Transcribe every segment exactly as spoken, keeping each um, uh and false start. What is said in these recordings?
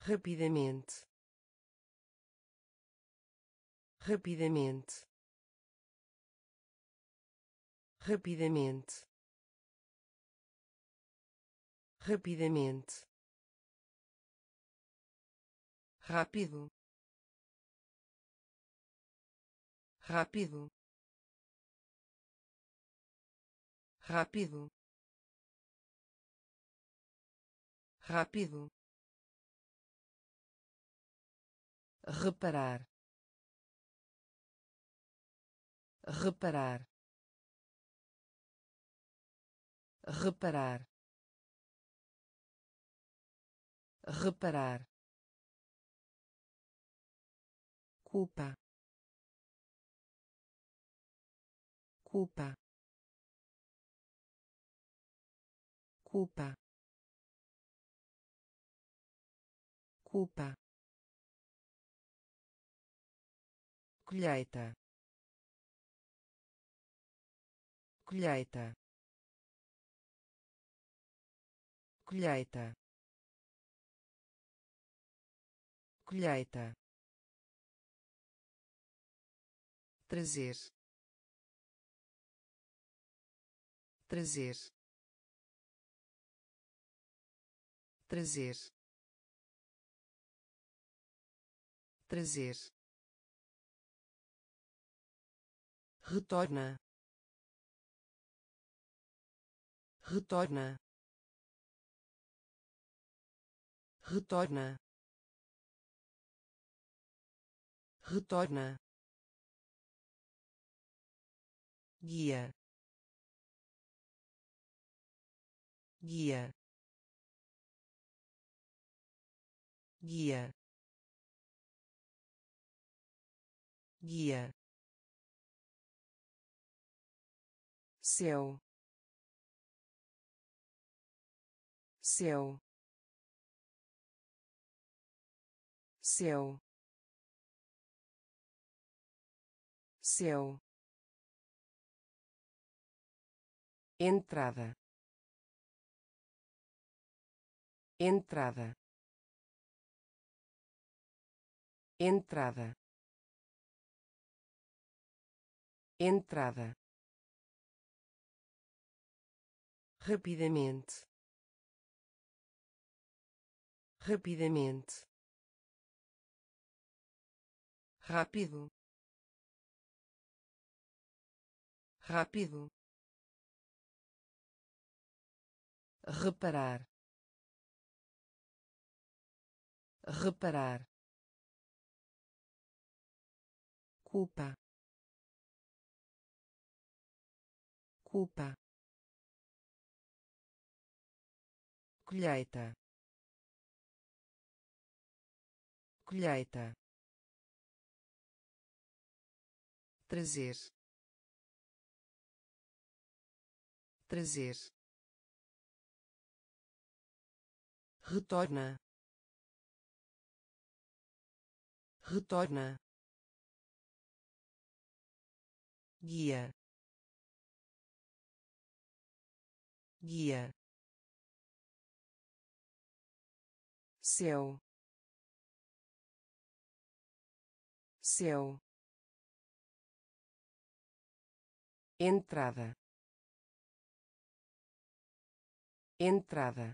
rapidamente, rapidamente, rapidamente, rapidamente, rápido, rápido, rápido, rápido, reparar, reparar, reparar, reparar, culpa, culpa, culpa, culpa, colheita, colheita, colheita, colheita, trazer, trazer, trazer, trazer, retorna, retorna, retorna, retorna, guia, guia, guia, guia, céu, céu, céu, céu, entrada, entrada, entrada, entrada, rapidamente, rapidamente, rápido, rápido, reparar, reparar, culpa, culpa, colheita, colheita, trazer, trazer, retorna, retorna, guia, guia, céu, céu, entrada, entrada,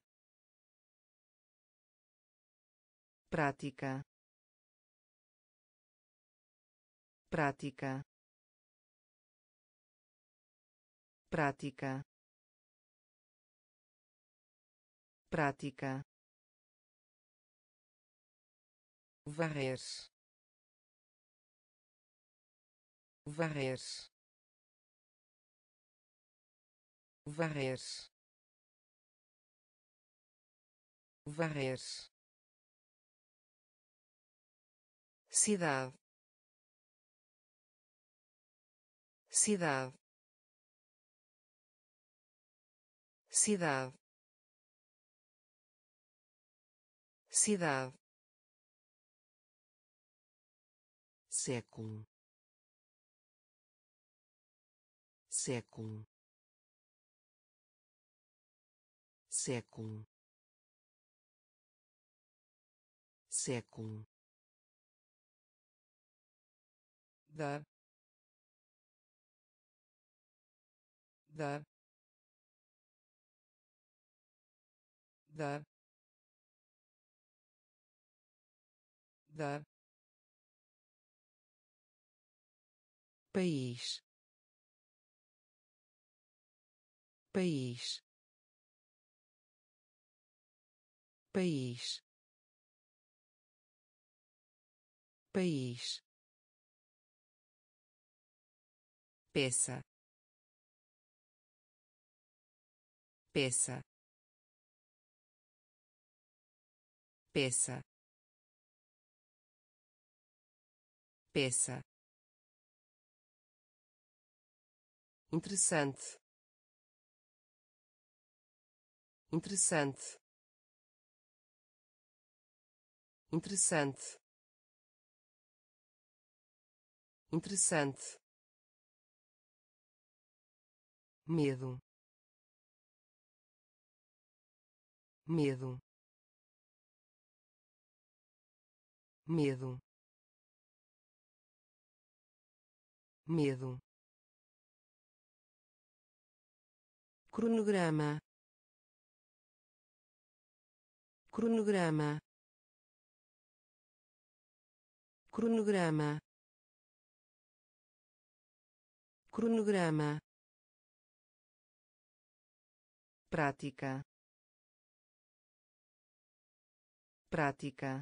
prática, prática, prática, prática, varrer, varrer, varrer, varrer, cidade, cidade, cidade, cidade, século, século, século, século, dar, dar, dar, dar, país, país, país, país, peça, peça, peça, peça, interessante, interessante, interessante, interessante, medo, medo, medo, medo, cronograma, cronograma, cronograma, cronograma, prática, prática,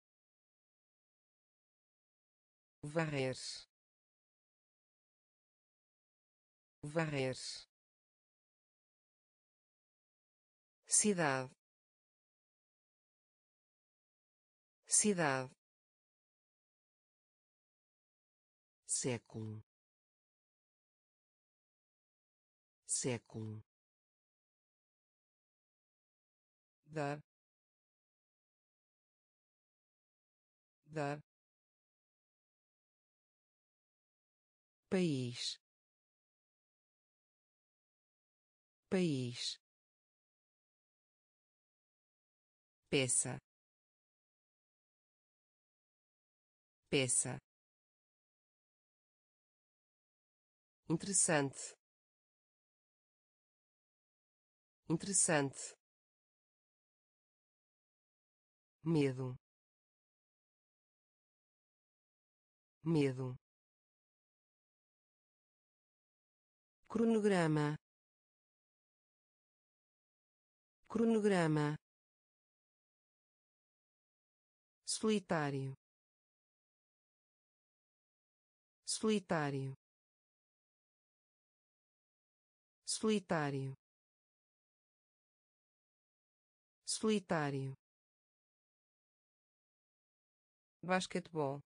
varrer, varrer, cidade, cidade, século, século, dar, dar, país, país, peça, peça, interessante, interessante, medo, medo, cronograma, cronograma, solitário, solitário, solitário, solitário, basquetebol,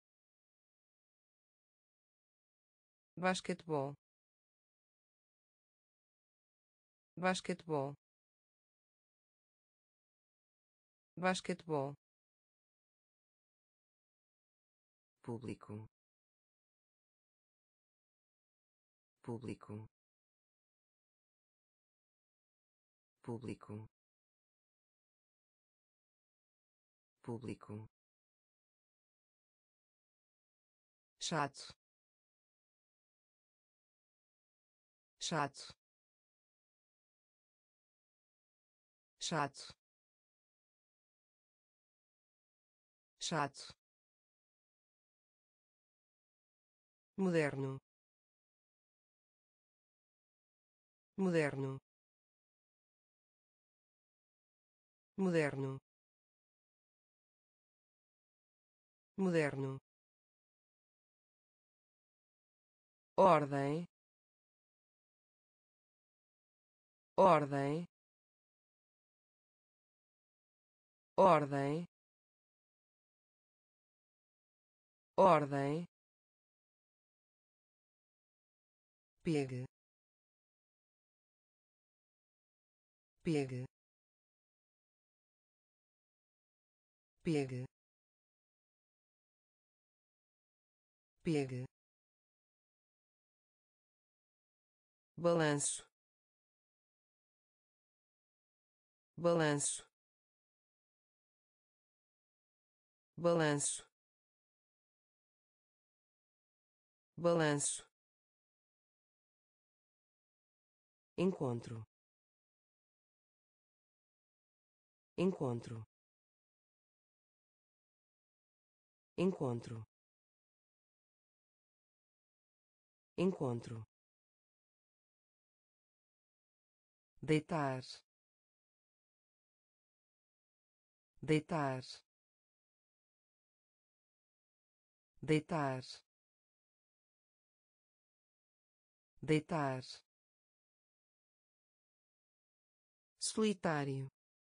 basquetebol, basquetebol, basquetebol, público, público, público, público, chato, chato, chato, chato, moderno, moderno, moderno, moderno, ordem, ordem, ordem, ordem, pegue, pegue, pegue, pegue, balanço, balanço, balanço, balanço, encontro, encontro, encontro, encontro, deitar, deitar, deitar, deitar, solitário,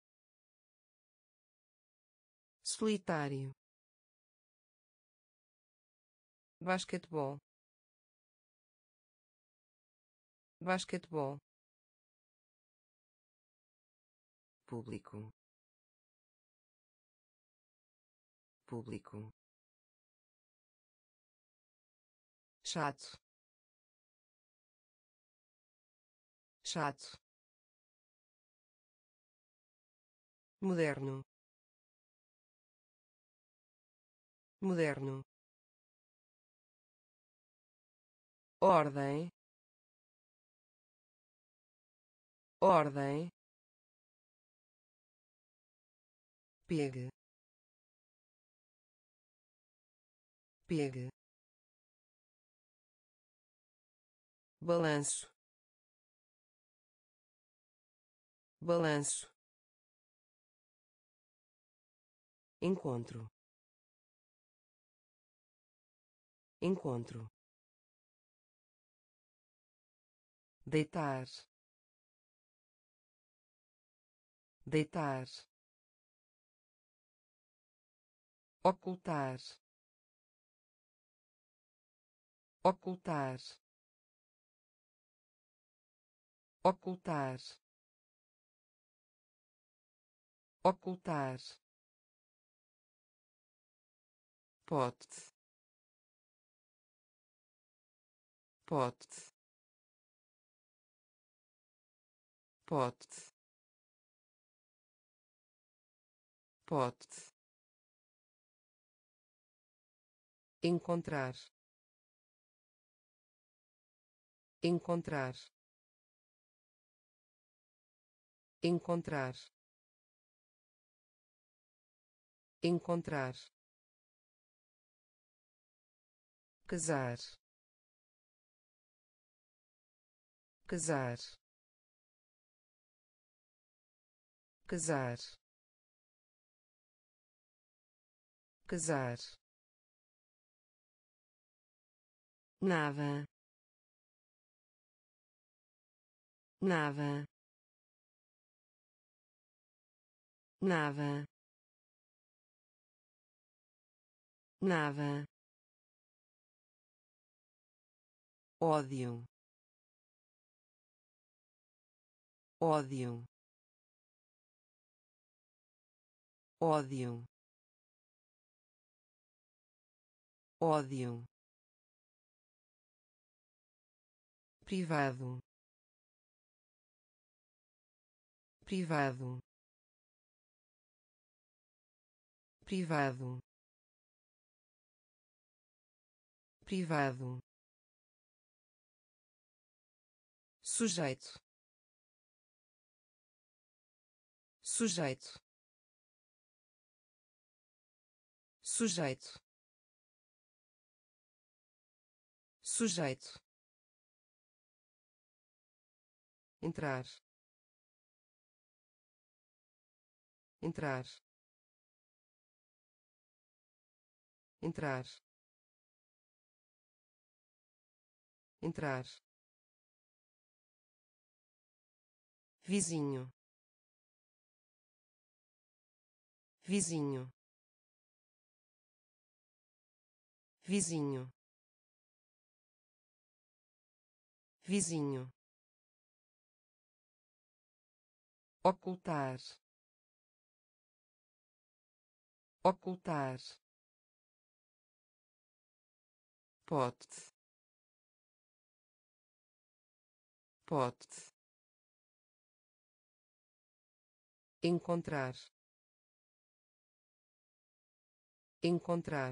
solitário, basquetebol, basquetebol, público, público, chato, chato, moderno, moderno, ordem, ordem, pegue, pegue, balanço, balanço, encontro, encontro, deitar, deitar, ocultar, ocultar, ocultar, ocultar, pote, pote, pote, pote, encontrar, encontrar, encontrar, encontrar, casar, casar, casar, casar, nada, nada, nada, nada, ódio, ódio, ódio, ódio, privado, privado, privado, privado, sujeito, sujeito, sujeito, sujeito, entrar, entrar, entrar, entrar, vizinho, vizinho, vizinho, vizinho, ocultar, ocultar, pote, pote, encontrar, encontrar,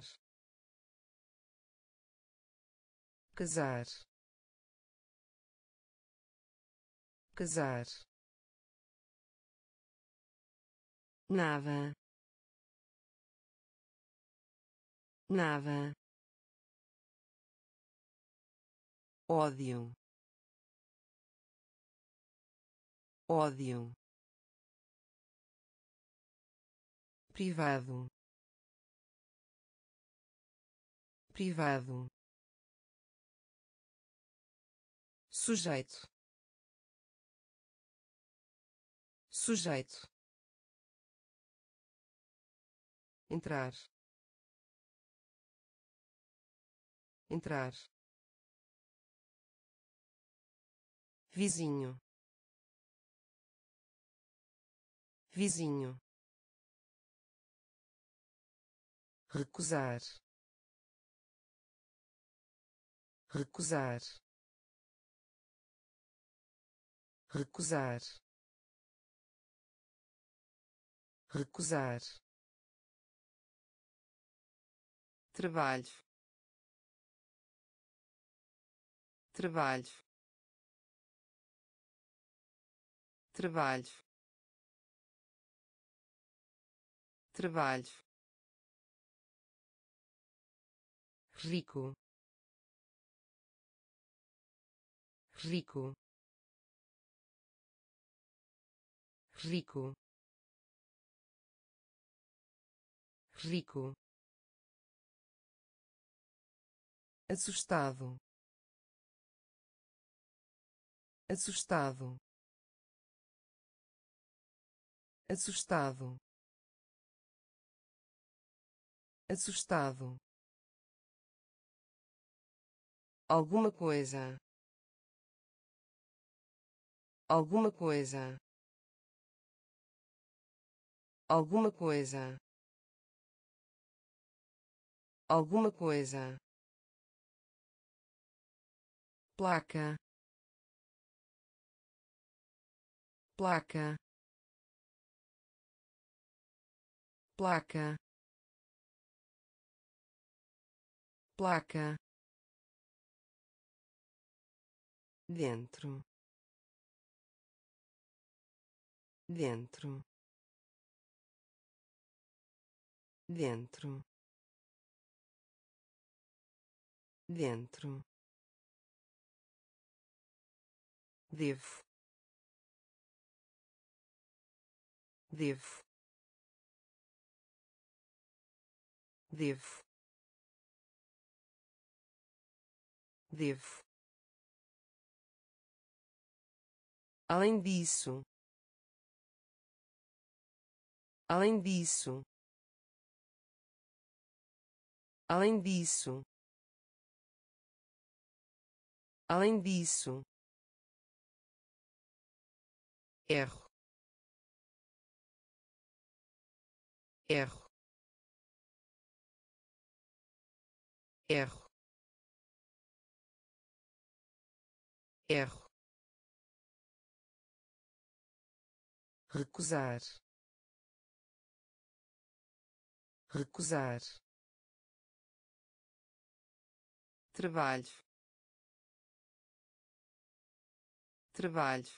casar, casar, nada, nada, ódio, ódio, privado, privado, sujeito, sujeito, entrar, entrar, vizinho, vizinho, recusar, recusar, recusar, recusar, trabalho, trabalho, trabalho, trabalho, rico, rico, rico, rico, assustado, assustado, assustado, assustado, alguma coisa, alguma coisa, alguma coisa, alguma coisa, placa, placa, placa, placa, dentro, dentro, dentro, dentro, devo, devo, devo, devo. Além disso, além disso, além disso, além disso, erro, erro, erro, erro, recusar, recusar, trabalho, trabalho,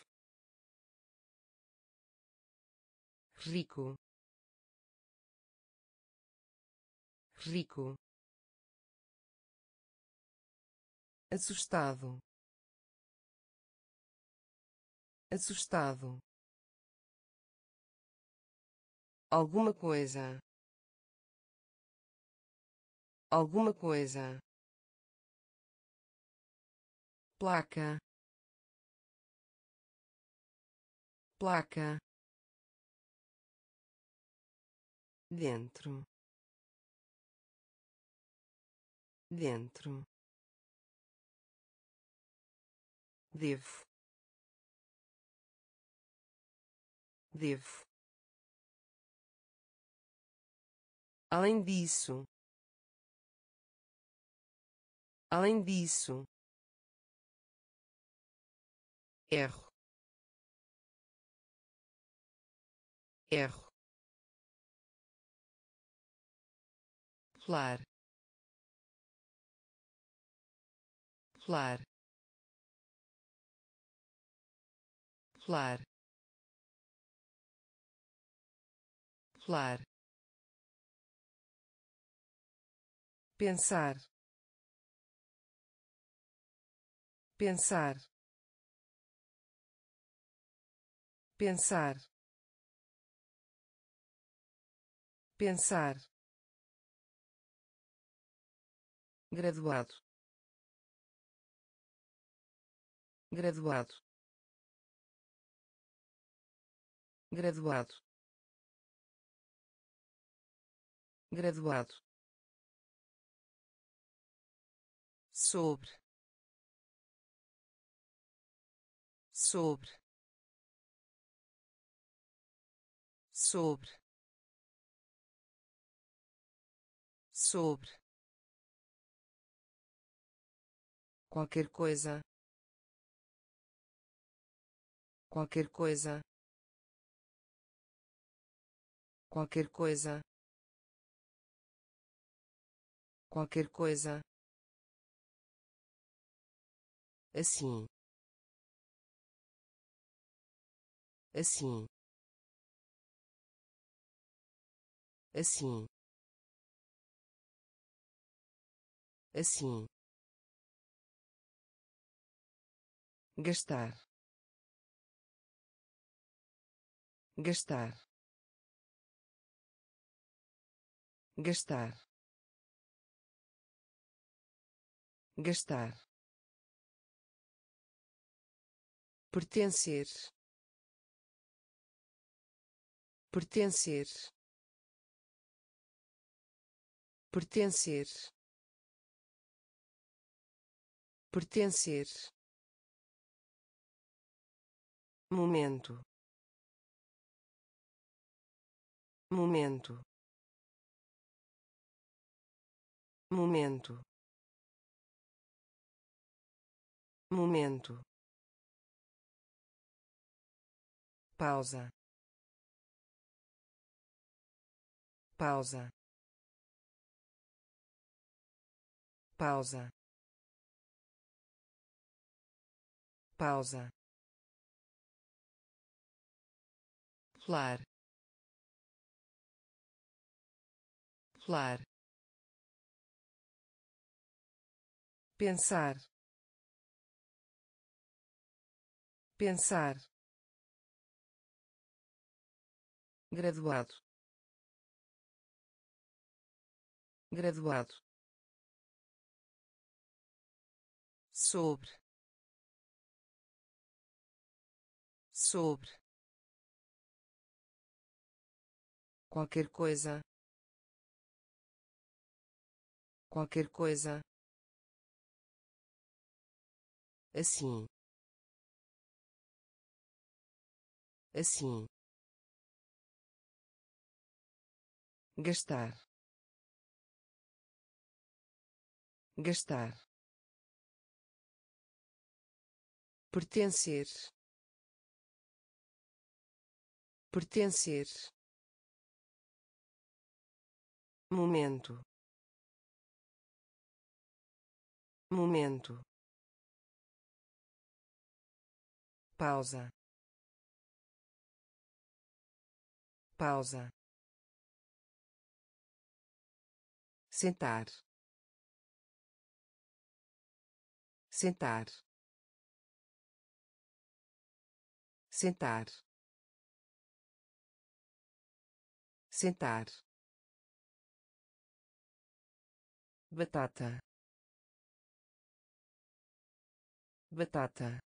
rico, rico, assustado, assustado, alguma coisa, alguma coisa, placa, placa, dentro, dentro, devo, devo. Além disso, além disso, erro, erro, pular, pular, pular, pular, pensar, pensar, pensar, pensar, graduado, graduado, graduado, graduado, sobre, sobre, sobre, sobre, qualquer coisa, qualquer coisa, qualquer coisa, qualquer coisa, assim, assim, assim, assim, gastar, gastar, gastar, gastar, pertencer, pertencer, pertencer, pertencer, momento, momento, momento, momento, pausa, pausa, pausa, pausa, pular, pular, pensar, pensar, graduado, graduado, sobre, sobre, qualquer coisa, qualquer coisa, assim, assim, gastar, gastar, pertencer, pertencer, momento, momento, pausa, pausa, sentar, sentar, sentar, sentar, batata, batata,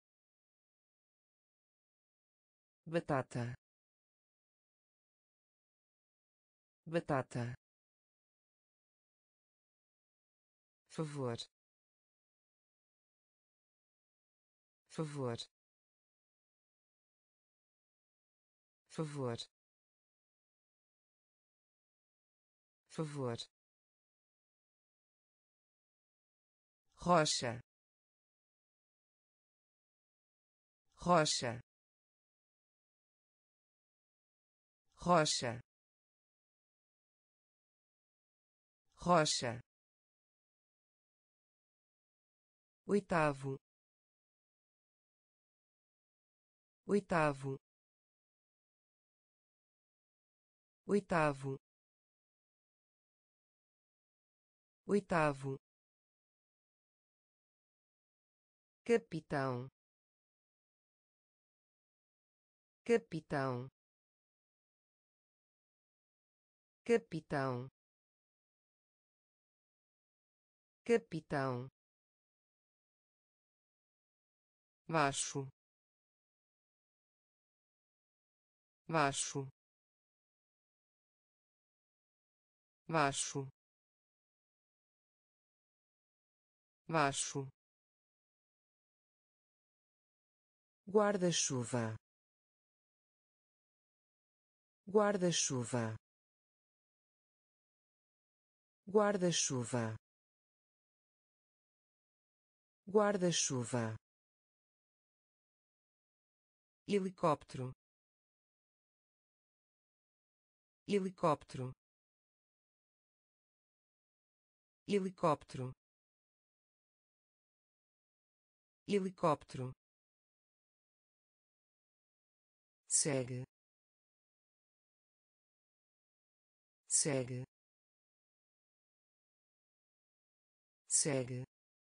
batata, batata, favor, favor, favor, favor, rocha, rocha, rocha, rocha, oitavo, oitavo, oitavo, oitavo, capitão, capitão, capitão, capitão, baixo, baixo, baixo, baixo, guarda-chuva, guarda-chuva, guarda-chuva, guarda-chuva, helicóptero, helicóptero, helicóptero, helicóptero, segue, segue, segue,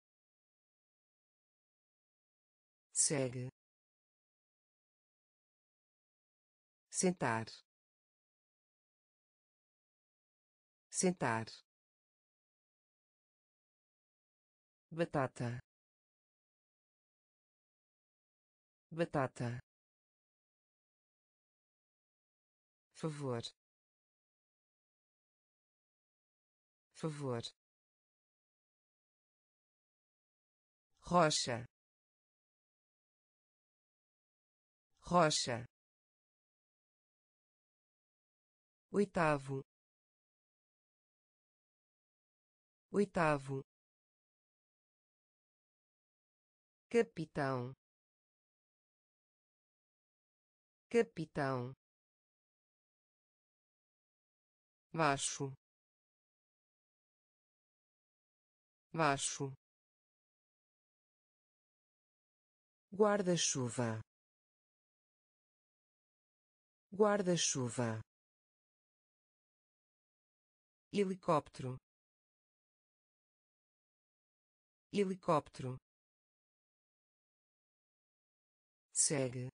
segue, sentar, sentar, batata, batata, favor, favor, rocha, rocha, oitavo, oitavo, capitão, capitão, baixo, baixo, guarda-chuva, guarda-chuva, helicóptero, helicóptero, segue,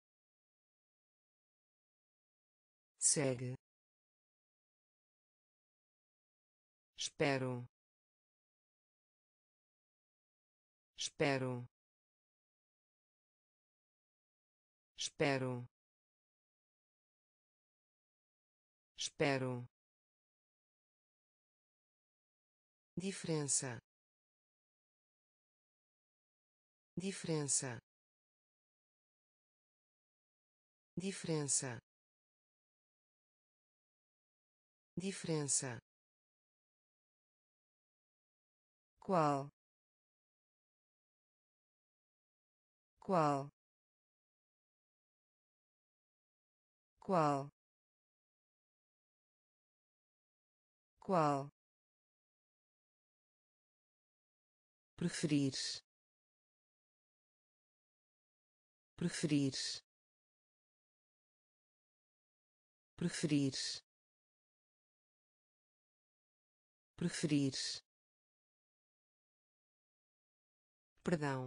segue, espero, espero, espero, espero, diferença, diferença, diferença, diferença, qual, qual, qual, qual, preferir, preferir, preferir, preferir, perdão,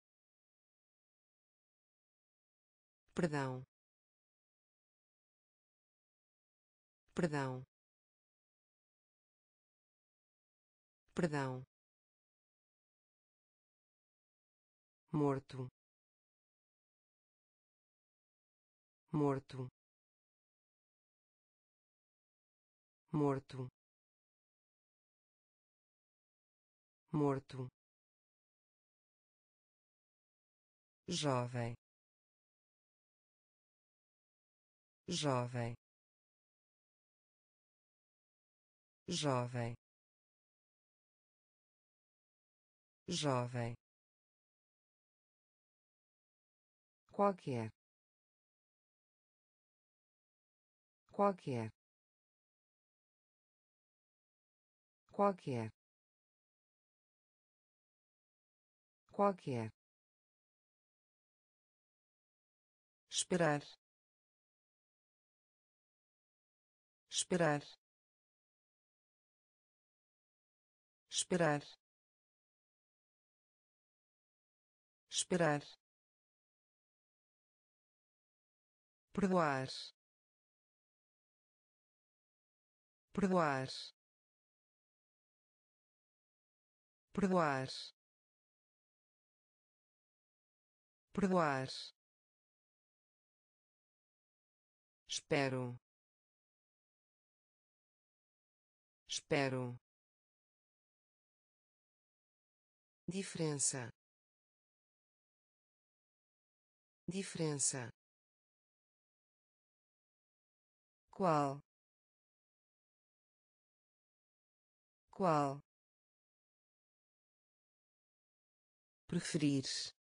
perdão, perdão, perdão, morto, morto, morto, morto, jovem, jovem, jovem, jovem, qualquer, qualquer, qualquer, qualquer, esperar, esperar, esperar, esperar, perdoar, perdoar, perdoar, perdoar, espero, espero, diferença, diferença, qual, qual, preferir,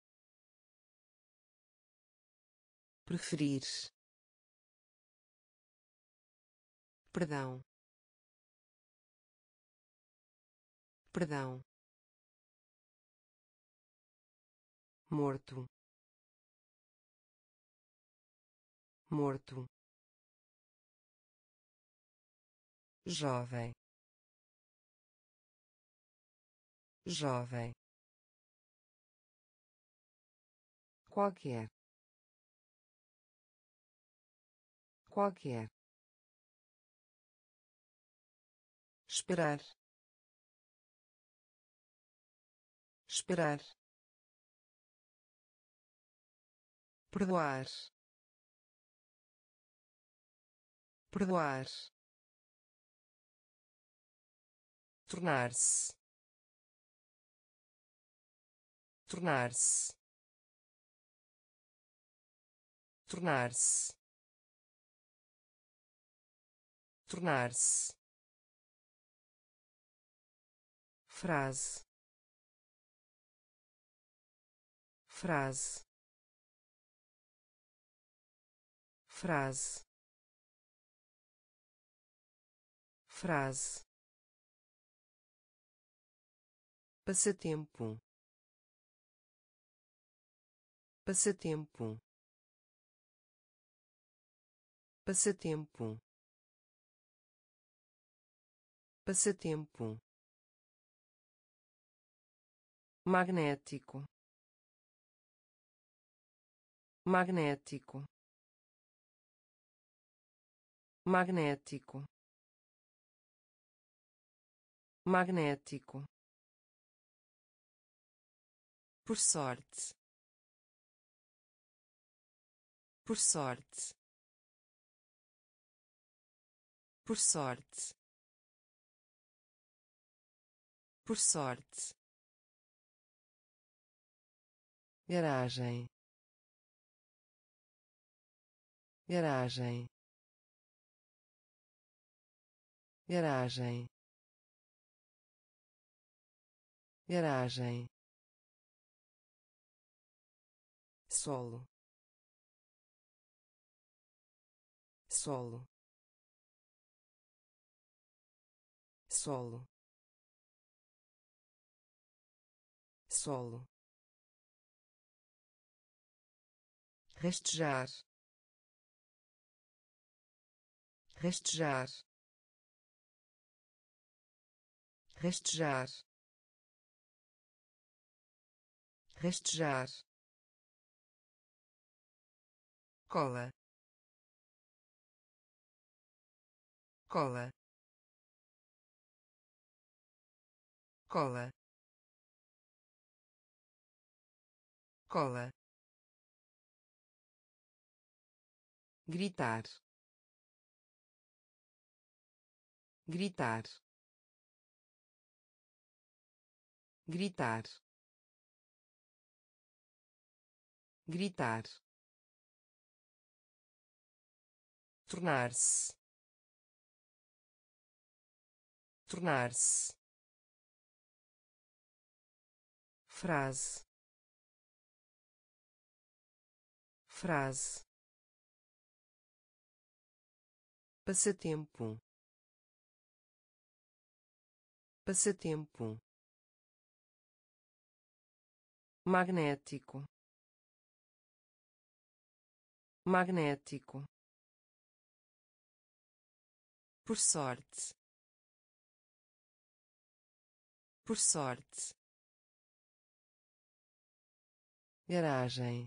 preferir, perdão, perdão, morto, morto, jovem, jovem, qualquer, qualquer, esperar, esperar, perdoar, perdoar, tornar-se, tornar-se, tornar-se, tornar-se, frase, frase, frase, frase, passatempo, passatempo, passatempo, passatempo, magnético, magnético, magnético, magnético, por sorte, por sorte, por sorte, por sorte, garagem, garagem, garagem, garagem, solo, solo, solo, solo, rastejar, rastejar, rastejar, rastejar, cola, cola, cola, cola, gritar, gritar, gritar, gritar, tornar-se, tornar-se, frase, frase, passatempo, passatempo, magnético, magnético, por sorte, por sorte, garagem,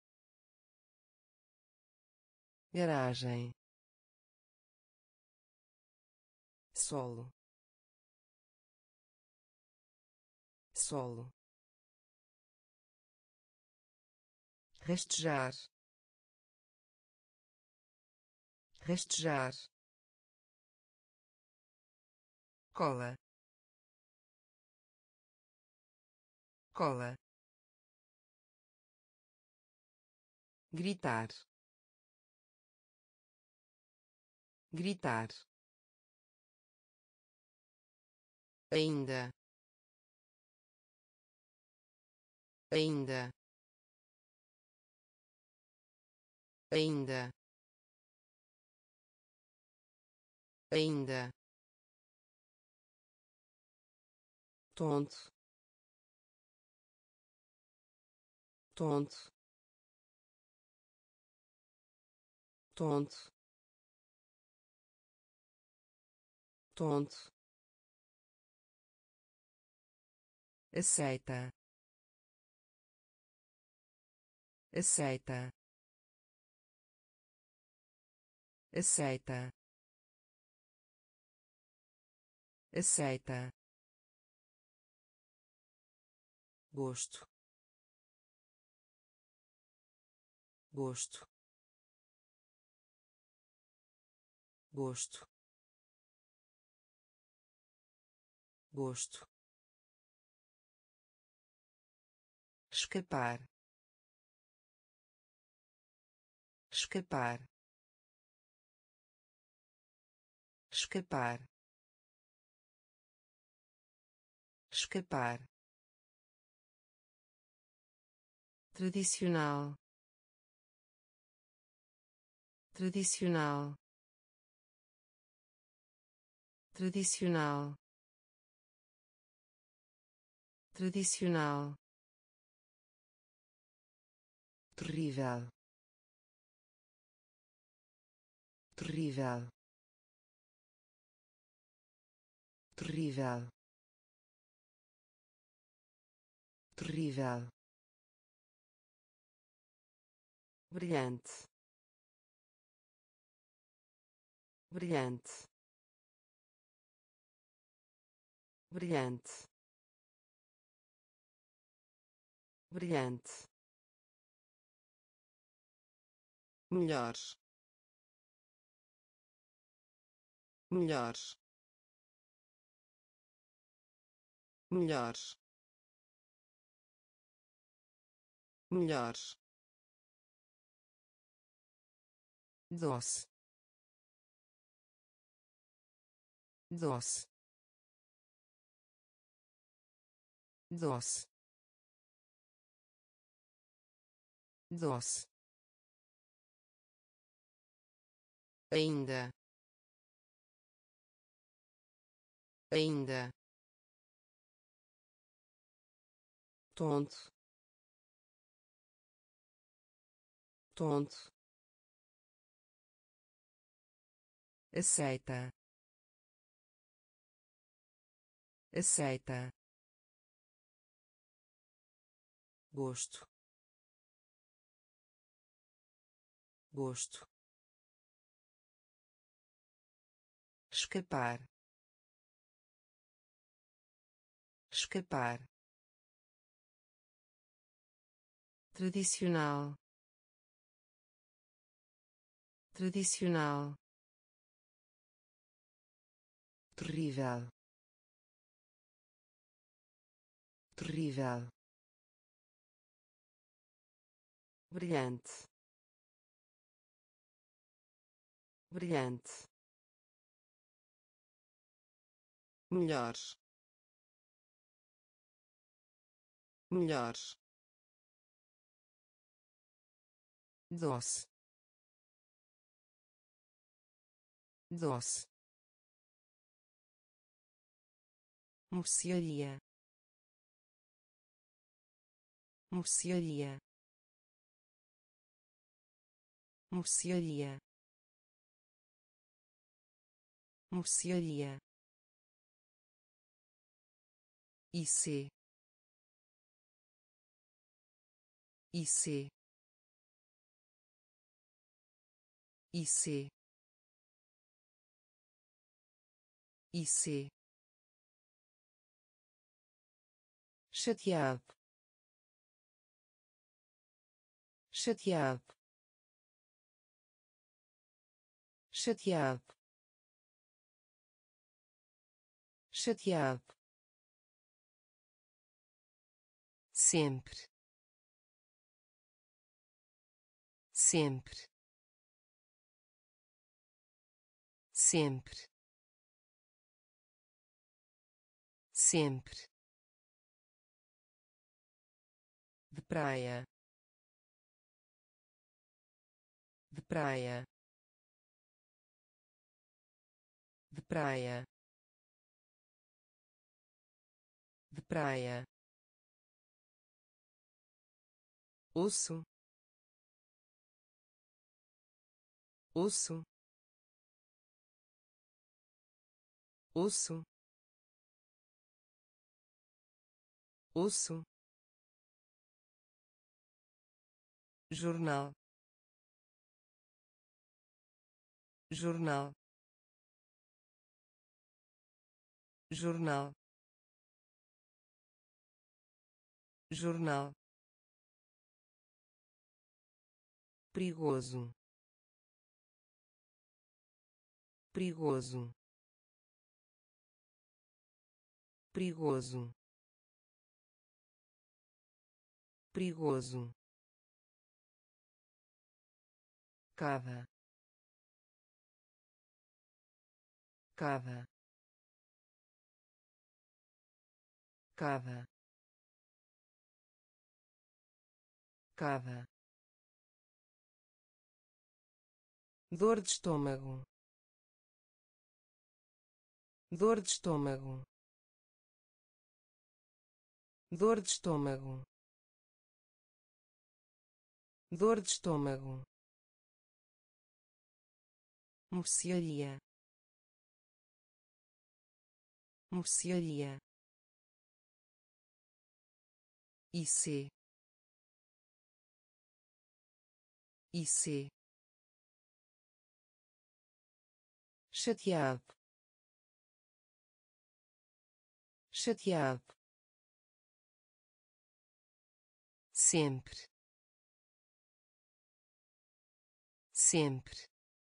garagem, solo, solo, rastejar, rastejar, cola, cola, gritar, gritar, ainda, ainda, ainda, ainda, tonto, tonto, tonto, tonto, aceita, aceita, aceita, aceita, gosto, gosto, gosto, gosto, escapar, escapar, escapar, escapar, tradicional, tradicional, tradicional, tradicional, terrível, terrível, terrível, terrível, brilhante, brilhante, brilhante, brilhante, melhores, melhores, melhores, melhores, doce, doce, doce, doce, ainda, ainda, tonto, tonto, aceita, aceita, gosto, gosto, escapar, escapar, tradicional, tradicional, terrível, terrível, brilhante, brilhante, melhores, melhores, doce, doce, mercearia, mercearia, mercearia, mercearia, IC, IC, IC, IC, chateado, chateado, chateado, chateado, sempre, sempre, sempre, sempre, de praia, de praia, de praia, de praia, osso, osso, osso, osso, jornal, jornal, jornal, jornal, perigoso, perigoso, perigoso, perigoso, cava, cava, cava, cava, dor de estômago, dor de estômago, dor de estômago, dor de estômago, mercearia, mercearia, IC, IC, chateado, chateado, sempre, sempre,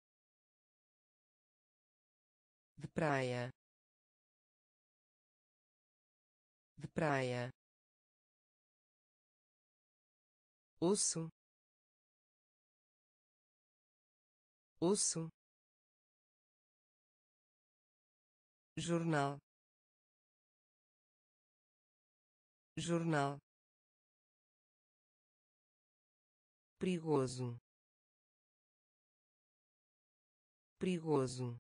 de praia, de praia, osso, osso, jornal, jornal, perigoso, perigoso,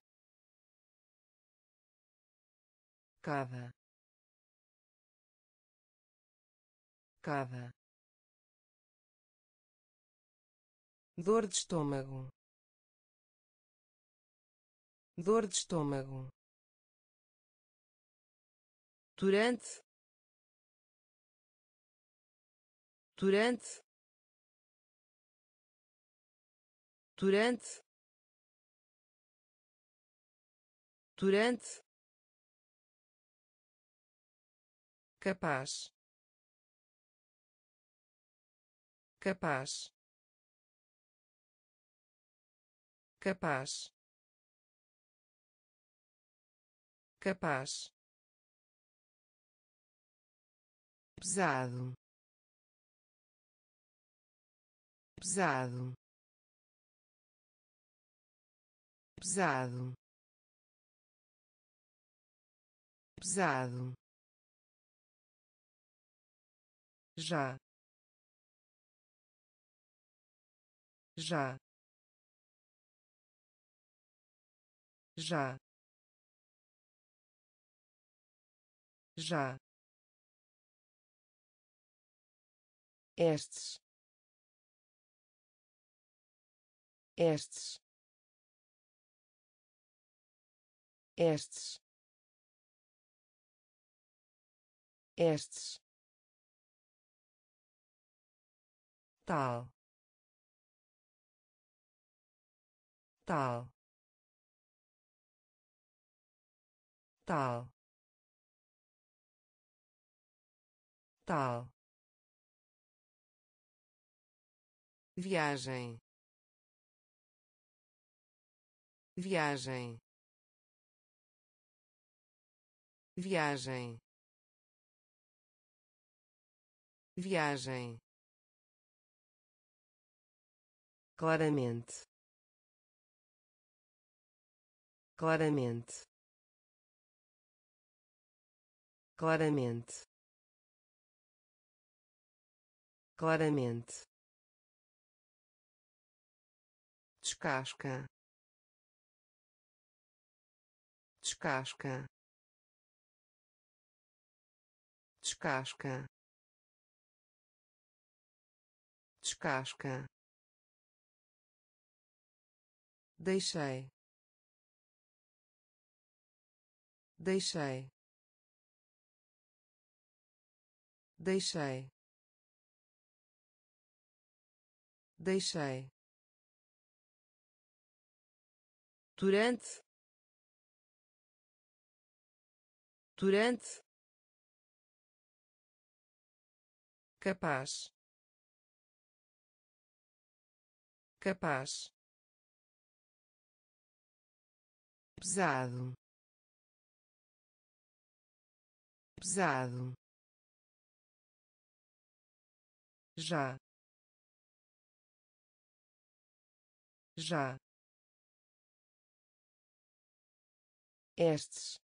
cava, cava, dor de estômago, dor de estômago, durante, durante, durante, durante, capaz, capaz, capaz, capaz, pesado, pesado, pesado, pesado, já, já, já, já, estes, estes, estes, estes, tal, tal, tal, tal, viagem, viagem, viagem, viagem, claramente, claramente, claramente, claramente, descasca, descasca, descasca, descasca, deixei, deixei, deixei, deixei, durante, durante, capaz, capaz, pesado, pesado, já, já, estes,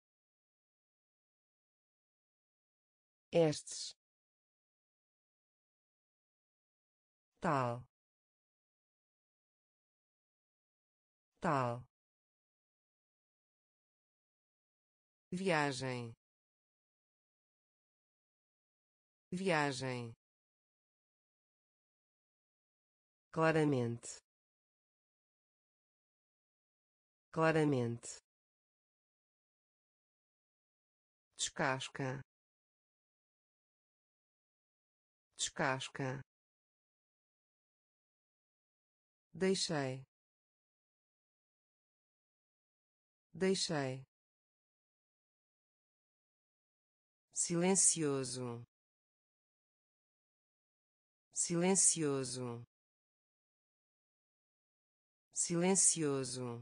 estes, tal, tal, viagem, viagem, claramente, claramente, descasca, descasca, deixei, deixei, silencioso, silencioso, silencioso,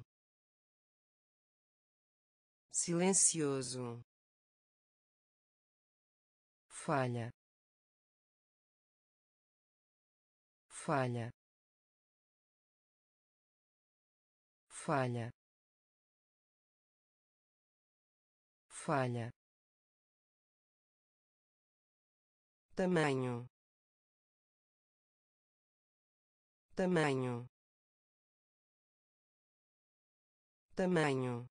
silencioso, falha, falha, falha, falha, tamanho, tamanho, tamanho,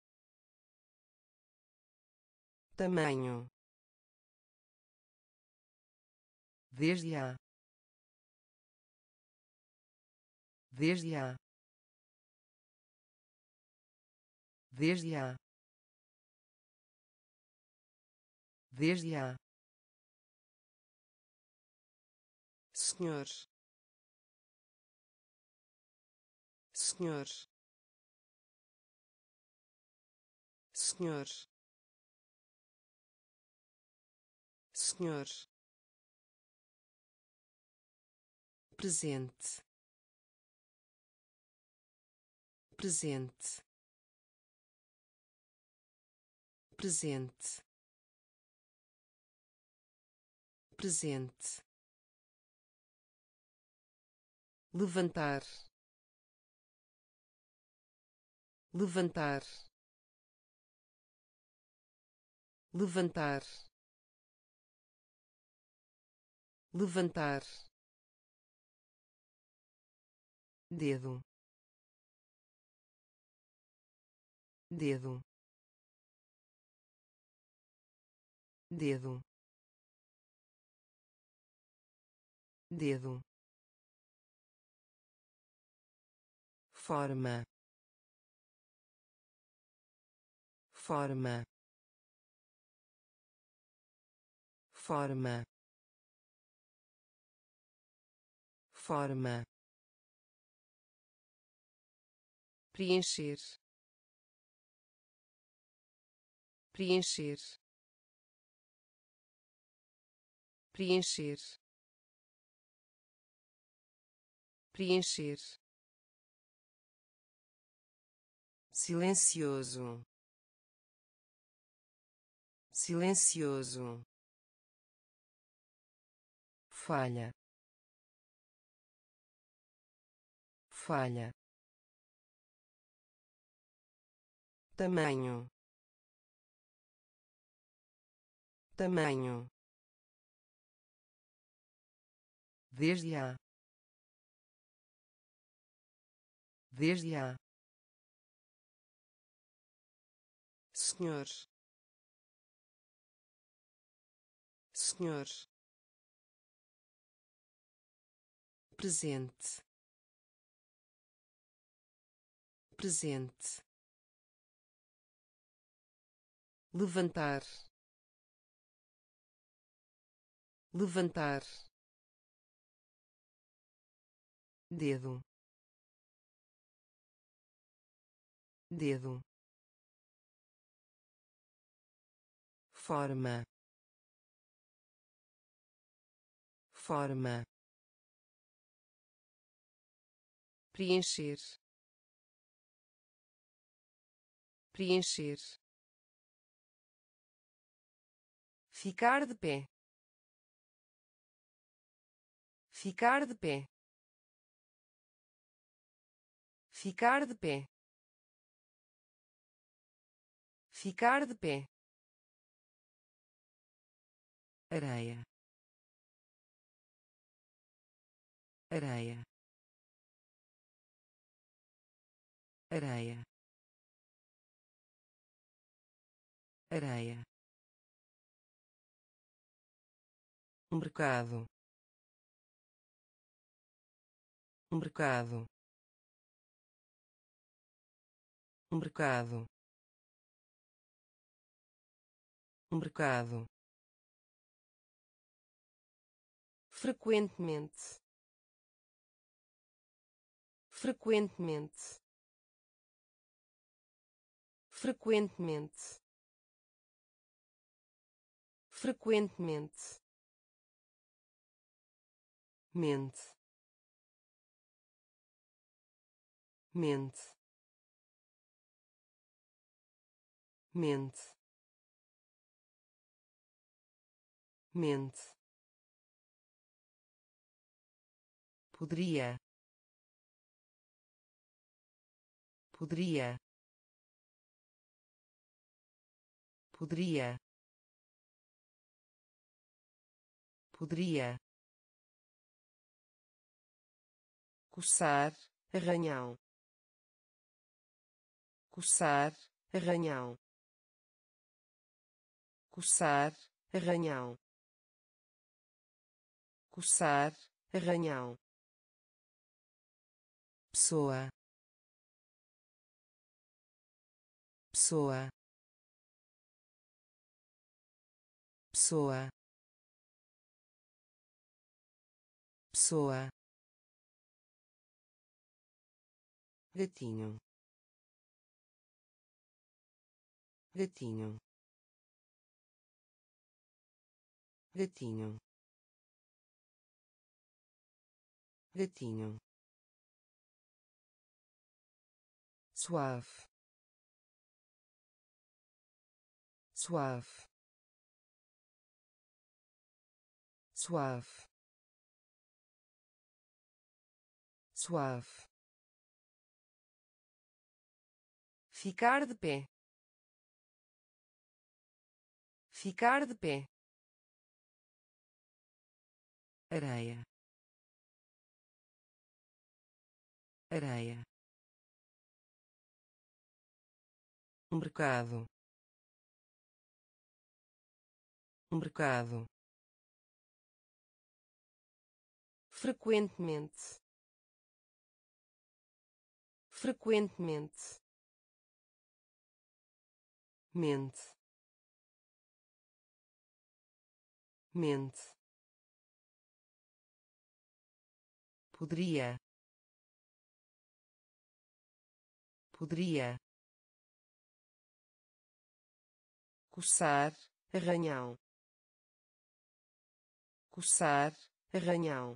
tamanho, desde a, desde a, desde a, desde a, senhor, senhor, senhor, senhor, presente, presente, presente, presente, levantar, levantar, levantar, levantar, dedo, dedo, dedo, dedo, forma, forma, forma, forma, preencher, preencher, preencher, preencher, silencioso, silencioso, falha, falha, tamanho, tamanho, desde a, desde a, senhor, senhor, presente, presente, levantar, levantar, dedo, dedo, forma, forma, preencher, preencher, ficar de pé, ficar de pé, ficar de pé, ficar de pé, areia, areia, areia, areia, um mercado, um mercado, um mercado, um mercado, frequentemente, frequentemente, frequentemente, frequentemente, mente, mente, mente, mente, poderia, poderia, poderia, poderia, coçar, arranhão, coçar, arranhão, coçar, arranhão, coçar, arranhão, pessoa, pessoa, pessoa, pessoa, gatinho, gatinho, gatinho, gatinho, suave, suave, suave, suave, ficar de pé, ficar de pé, areia, areia, um mercado, mercado, frequentemente, frequentemente, mente, mente, poderia, poderia, coçar, arranhão, coçar, arranhão,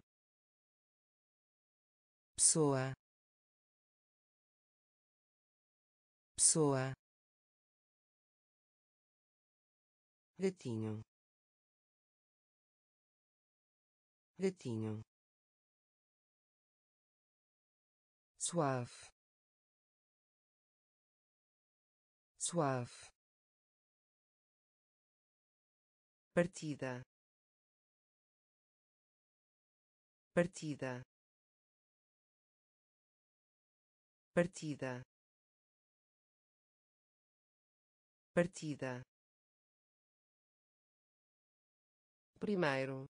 pessoa, pessoa, gatinho, gatinho, suave, suave, partida, partida, partida, partida, primeiro,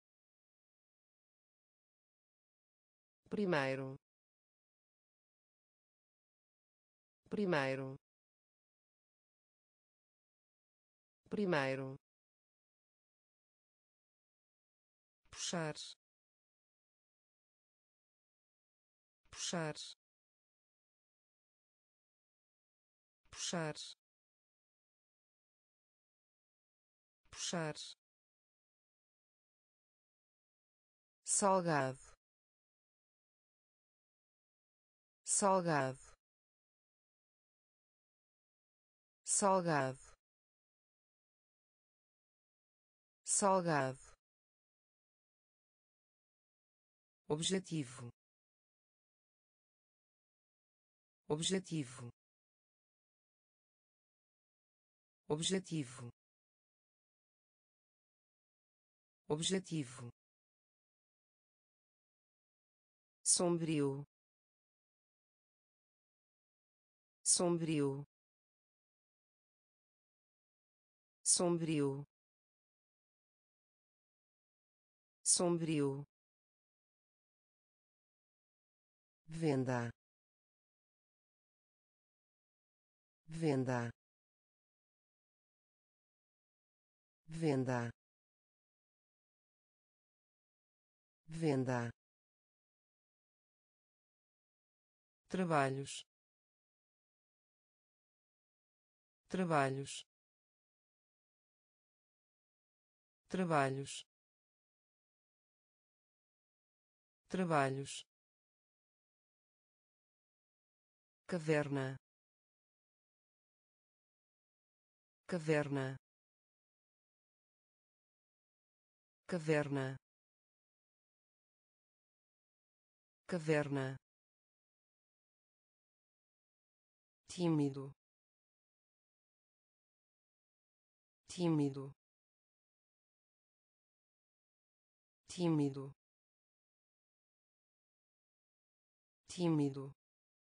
primeiro, primeiro, primeiro, puxar, puxar, puxar, puxar, salgado, salgado, salgado, salgado, objetivo, objetivo, objetivo, objetivo, sombrio, sombrio, sombrio, sombrio, venda, venda, venda, venda, trabalhos, trabalhos, trabalhos, trabalhos, caverna, caverna, caverna, caverna, tímido, tímido, tímido, tímido,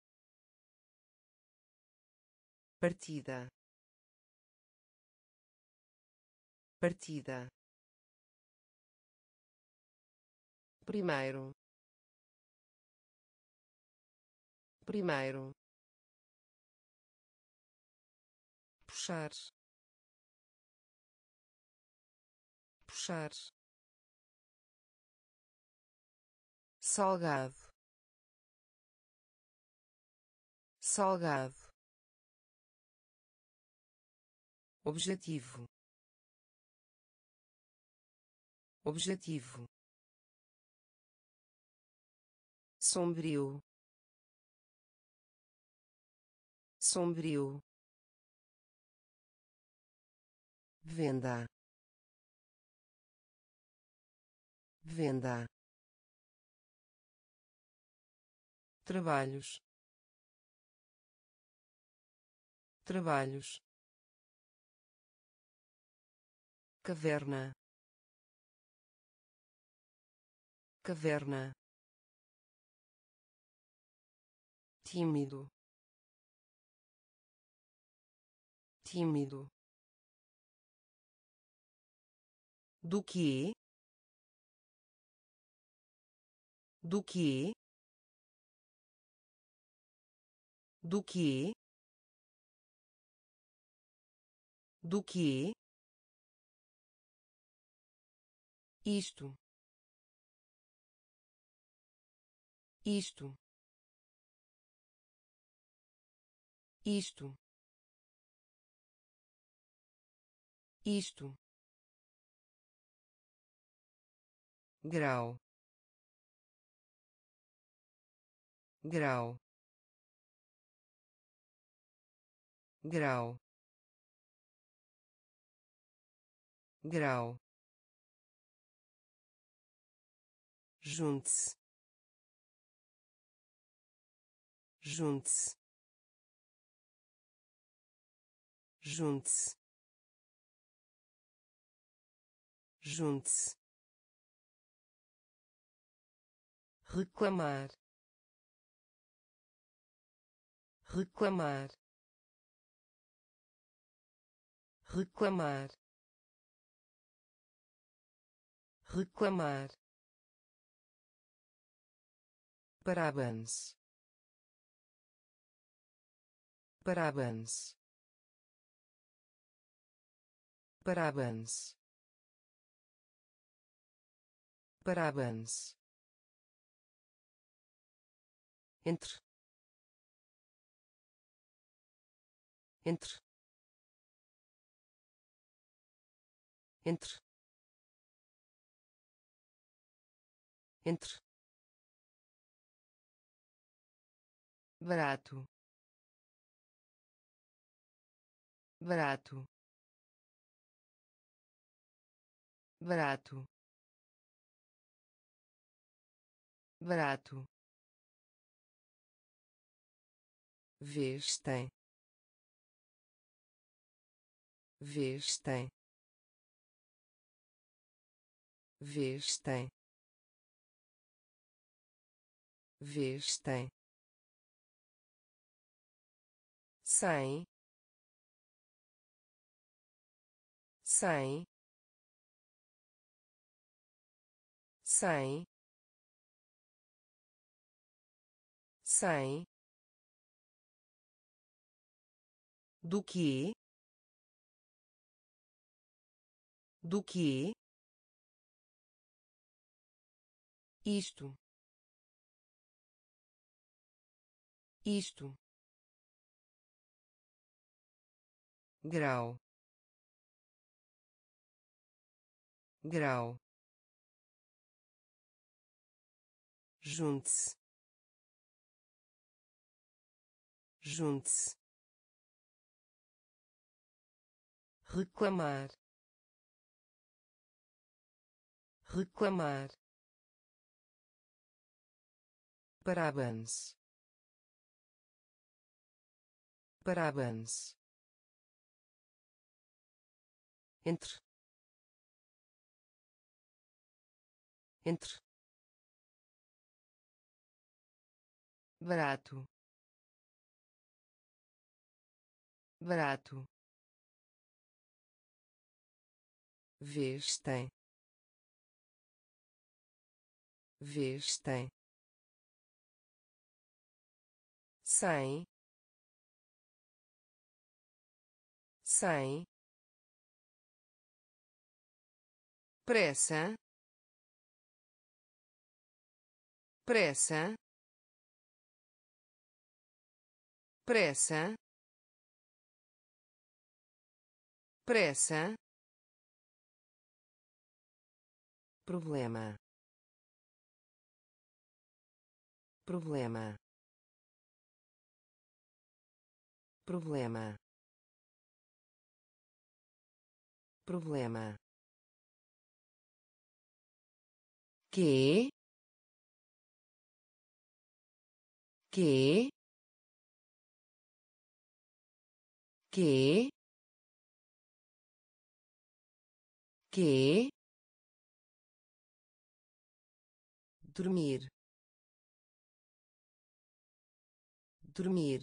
partida, partida, primeiro, primeiro, puxar, puxar, salgado, salgado, objetivo, objetivo, sombrio, sombrio, venda, venda, trabalhos, trabalhos, caverna, caverna, tímido, tímido, do que, do que, do que, do que, isto, isto, isto, isto, grau, grau, grau, grau, junte-se, junte-se, junte-se, junte-se, reclamar, reclamar, reclamar, reclamar, parabéns, parabéns, parabéns, parabéns, entre, entre, entre, entre, barato, barato, barato, barato, vez tem, vez tem, vez tem, vez tem, cem, cem, cem, cem, do que, do que, isto, isto, grau, grau, junte-se, junte-se, reclamar, reclamar, parabéns, parabéns, entre, entre, barato, barato, vez tem, vez tem, cem, cem, pressa, pressa, pressa, pressa, problema, problema, problema, problema, que, que, que, que, dormir, dormir,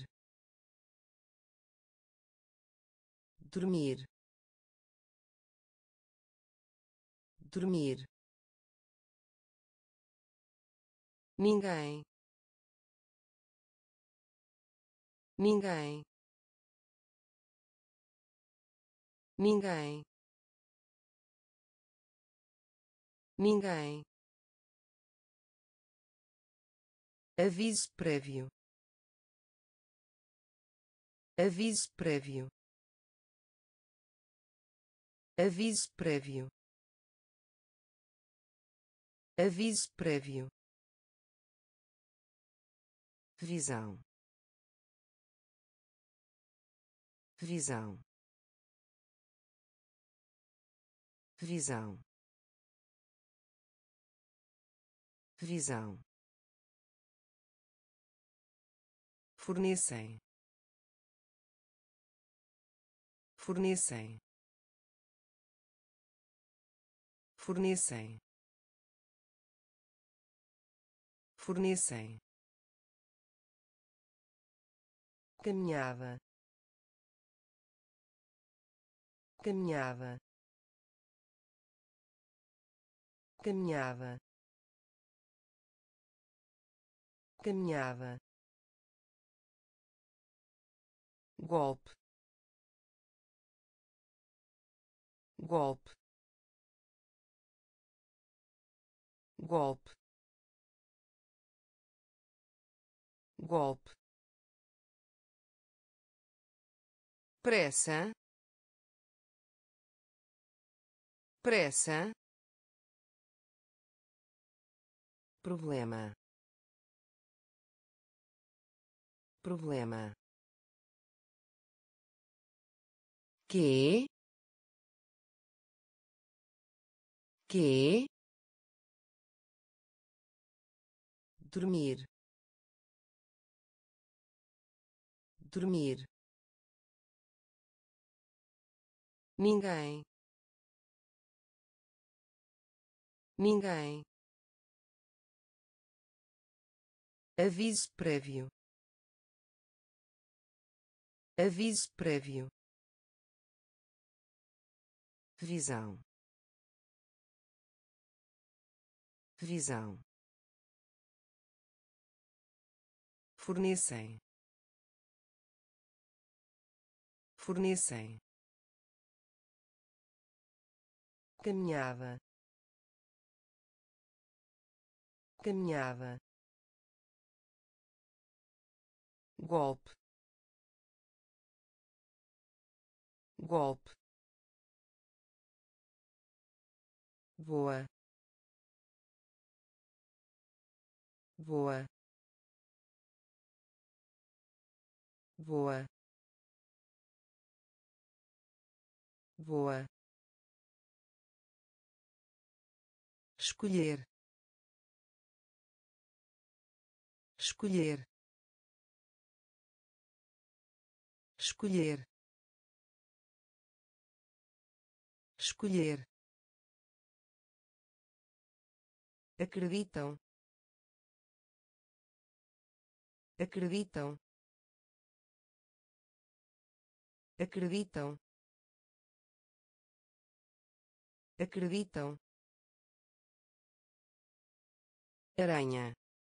dormir, dormir, ninguém, ninguém, ninguém, ninguém, aviso prévio, aviso prévio, aviso prévio, aviso prévio, visão, visão, visão, visão, fornecem, fornecem, fornecem, fornecem, caminhada, caminhada, caminhada, caminhada, golpe, golpe, golpe, golpe, pressa, pressa, problema, problema, que, que, dormir, dormir, ninguém, ninguém, aviso prévio, aviso prévio, visão, visão, fornecem, fornecem, caminhada, caminhada, golpe, golpe, boa, boa, boa, boa, escolher, escolher, escolher, escolher, acreditam, acreditam, acreditam, acreditam, aranha,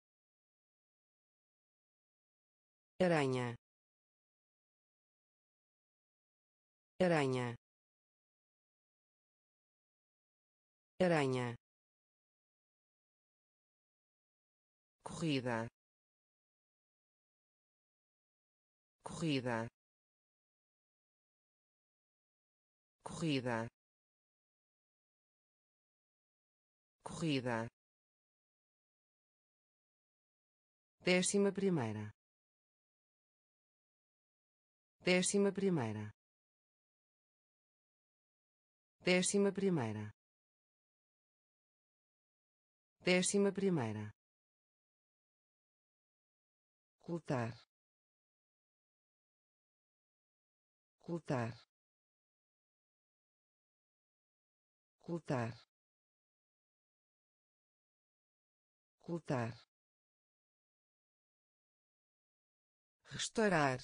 aranha, aranha, aranha, corrida, corrida, corrida, corrida, décima primeira, décima primeira, décima primeira, décima primeira, ocultar, ocultar, ocultar, ocultar, restaurar,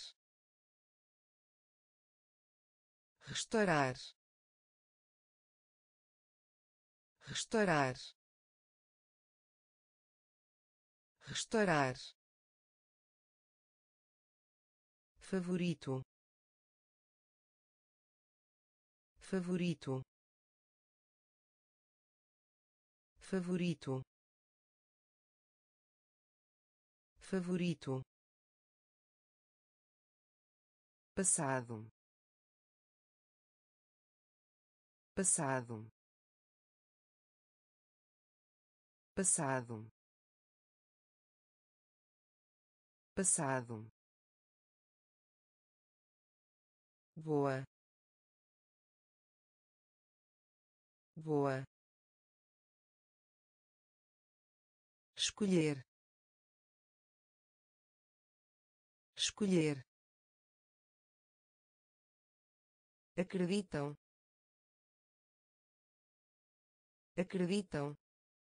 restaurar, restaurar, restaurar, favorito, favorito, favorito, favorito, passado, passado, passado, passado, boa, boa, escolher, escolher, acreditam, acreditam,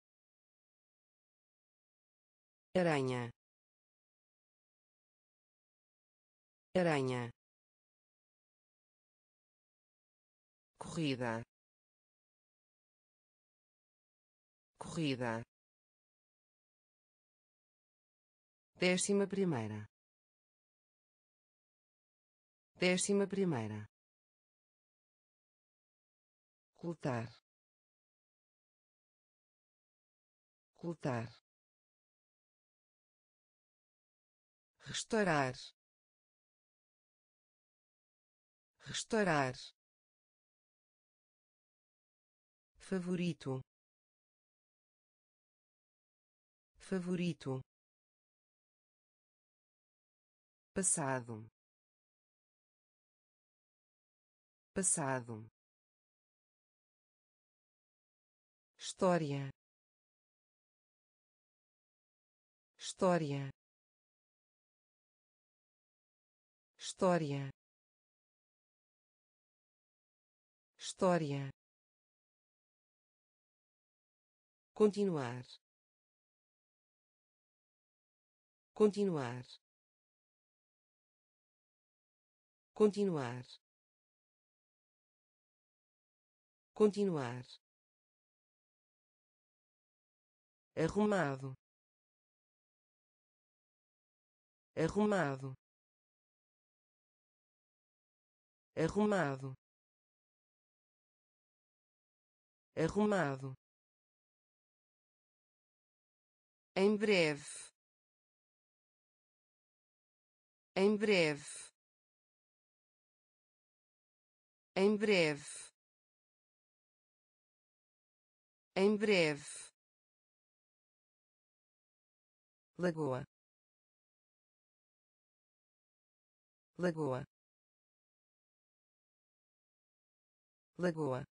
aranha, aranha, corrida, corrida, décima primeira, décima primeira, Ocultar. Ocultar. restaurar, restaurar, favorito, favorito, passado, passado, história, história, história, história, continuar, continuar, continuar, continuar, arrumado, arrumado, arrumado, arrumado, em breve, em breve, em breve, em breve, lagoa, lagoa, lagoa,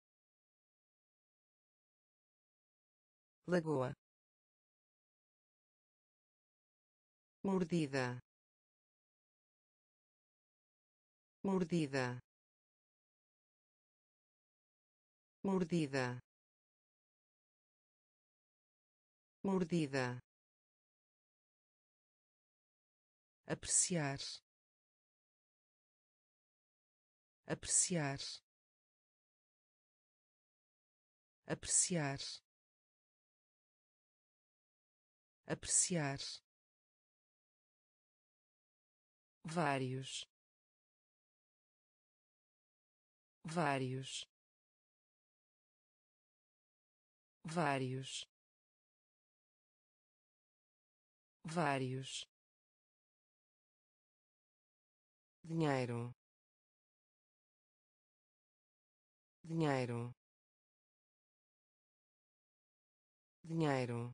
lagoa, mordida, mordida, mordida, mordida, apreciar, apreciar, apreciar, apreciar, vários, vários, vários, vários, dinheiro, dinheiro, dinheiro,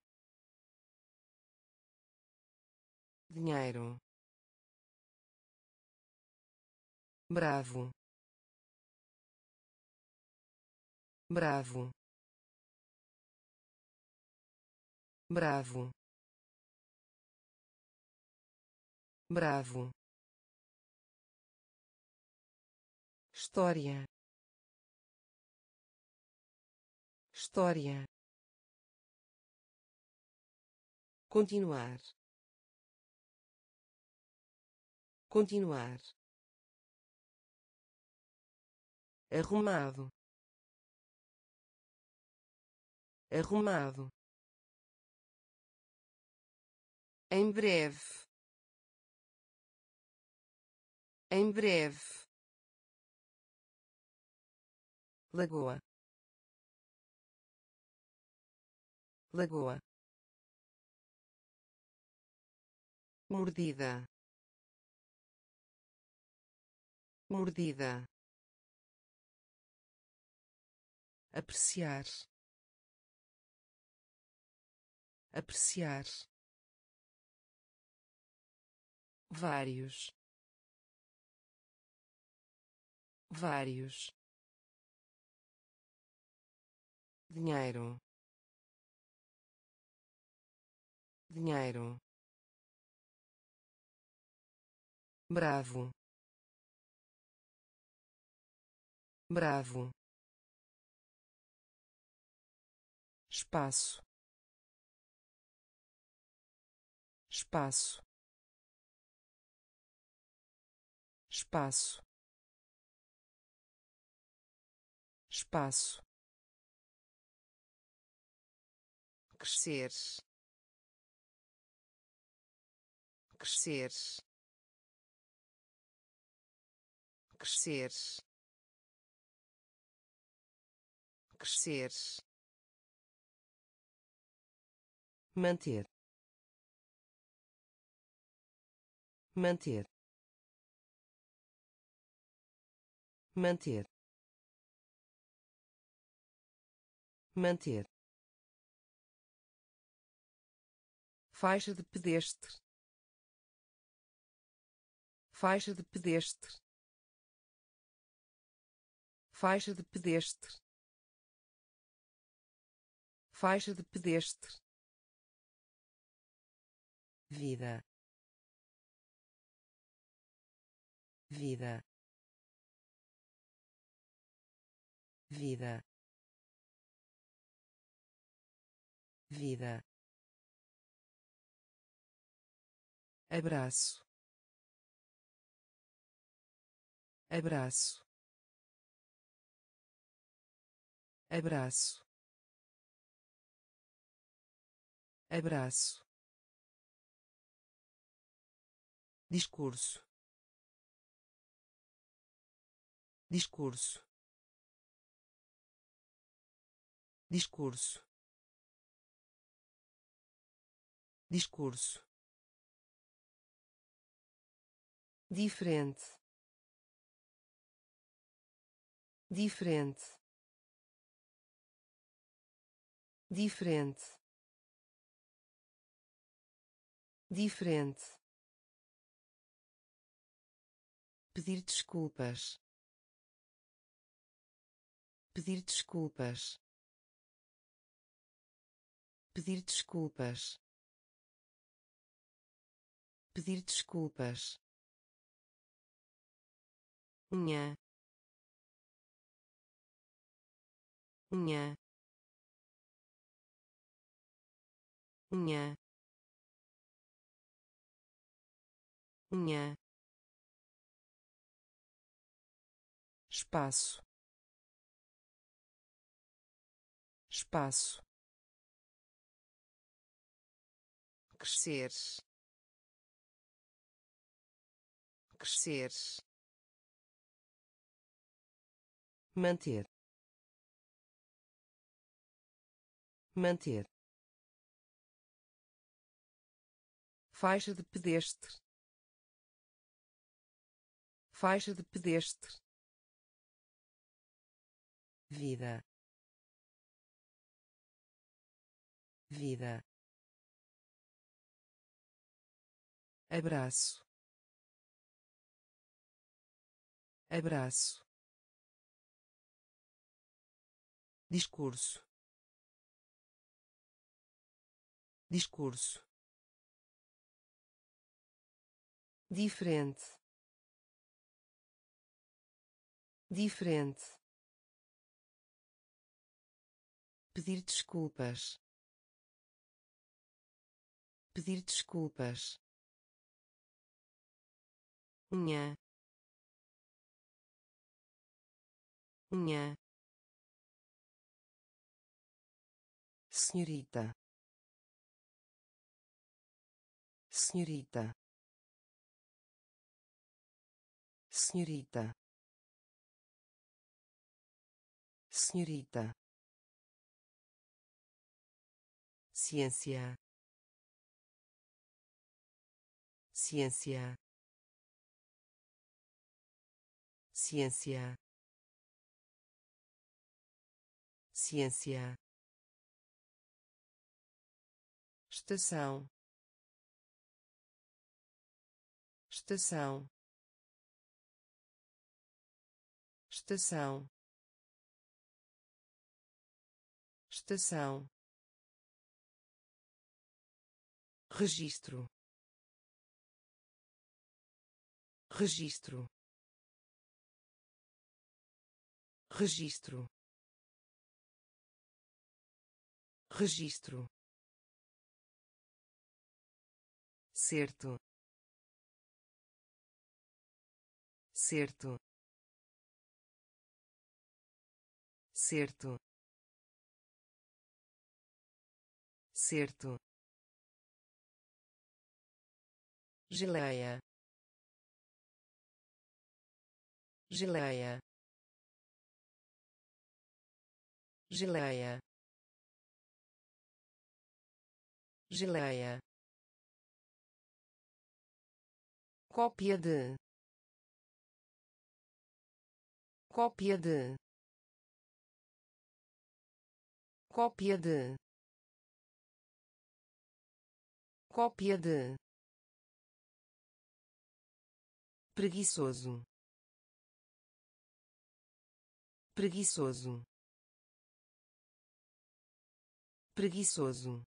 dinheiro, bravo, bravo, bravo, bravo, história, história, continuar, continuar, arrumado, arrumado, em breve, em breve, lagoa, lagoa, mordida, mordida, apreciar, apreciar, vários, vários, dinheiro, dinheiro, bravo, bravo, espaço, espaço, espaço, espaço, crescer, crescer, crescer, crescer, manter, manter, manter, manter, faixa de pedestre, faixa de pedestre, faixa de pedestre, faixa de pedestre, vida, vida, vida, vida, abraço, abraço, abraço, abraço, discurso, discurso, discurso, discurso, diferente, diferente, diferente, diferente, pedir desculpas, pedir desculpas, pedir desculpas, pedir desculpas, unha, unha, unha, unha, espaço, espaço, crescer, crescer, manter, manter, faixa de pedestre, faixa de pedestre, vida, vida, abraço, abraço, discurso, discurso, diferente, diferente, pedir desculpas, pedir desculpas, unha, unha, senhorita, senhorita, senhorita, senhorita, ciência, ciência, ciência, ciência, estação, estação, estação, estação, registro, registro, registro, registro, certo, certo, certo, certo, geleia, geleia, geleia, geleia, cópia de, cópia de, cópia de, cópia de, preguiçoso, preguiçoso, preguiçoso,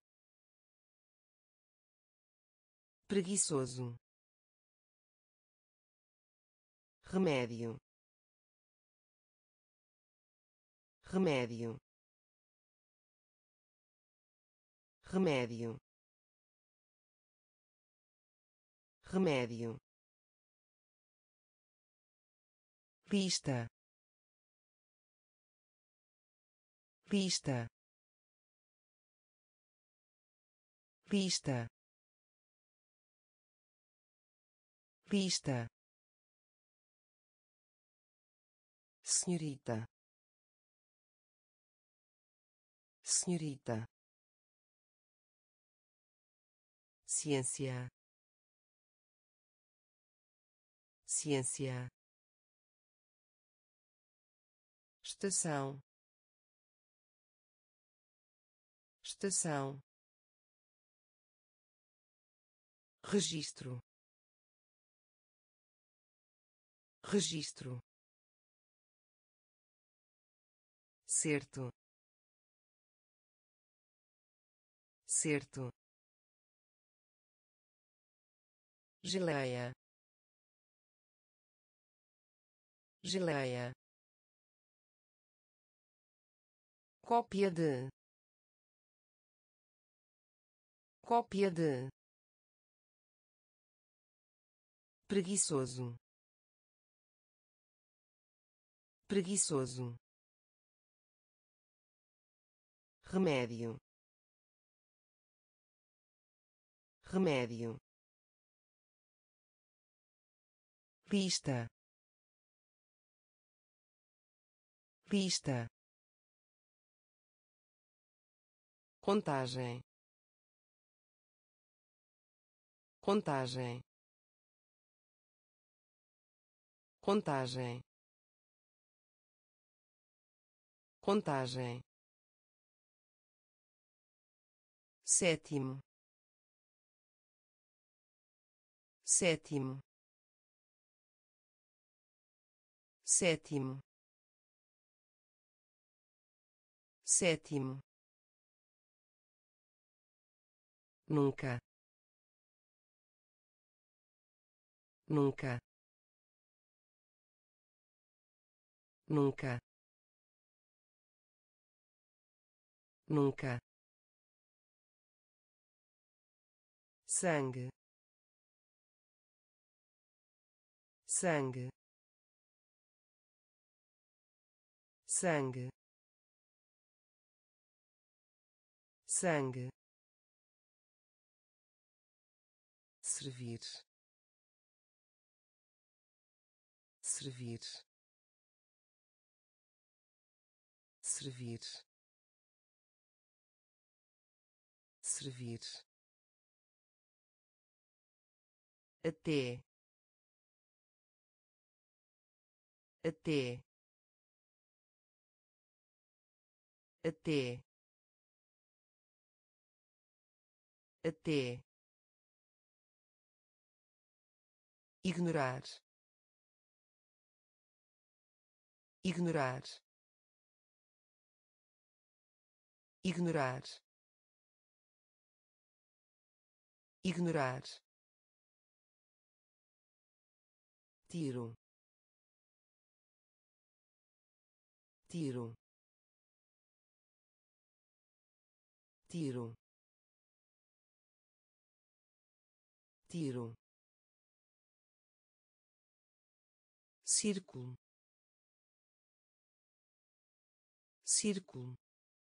preguiçoso, remédio, remédio, remédio, remédio, lista, lista, lista, lista, senhorita, senhorita, ciência, ciência, estação, estação, registro, registro, certo, certo, geleia, geleia, cópia de, cópia de, preguiçoso, preguiçoso, remédio, remédio, lista, lista, contagem, contagem, contagem, contagem, sétimo, sétimo, sétimo, sétimo, nunca, nunca, nunca, nunca, sangue, sangue, sangue, sangue, servir, servir, servir, servir, até, até, até, até, ignorar, ignorar, ignorar, ignorar, tiro, tiro, tiro, tiro, círculo, círculo,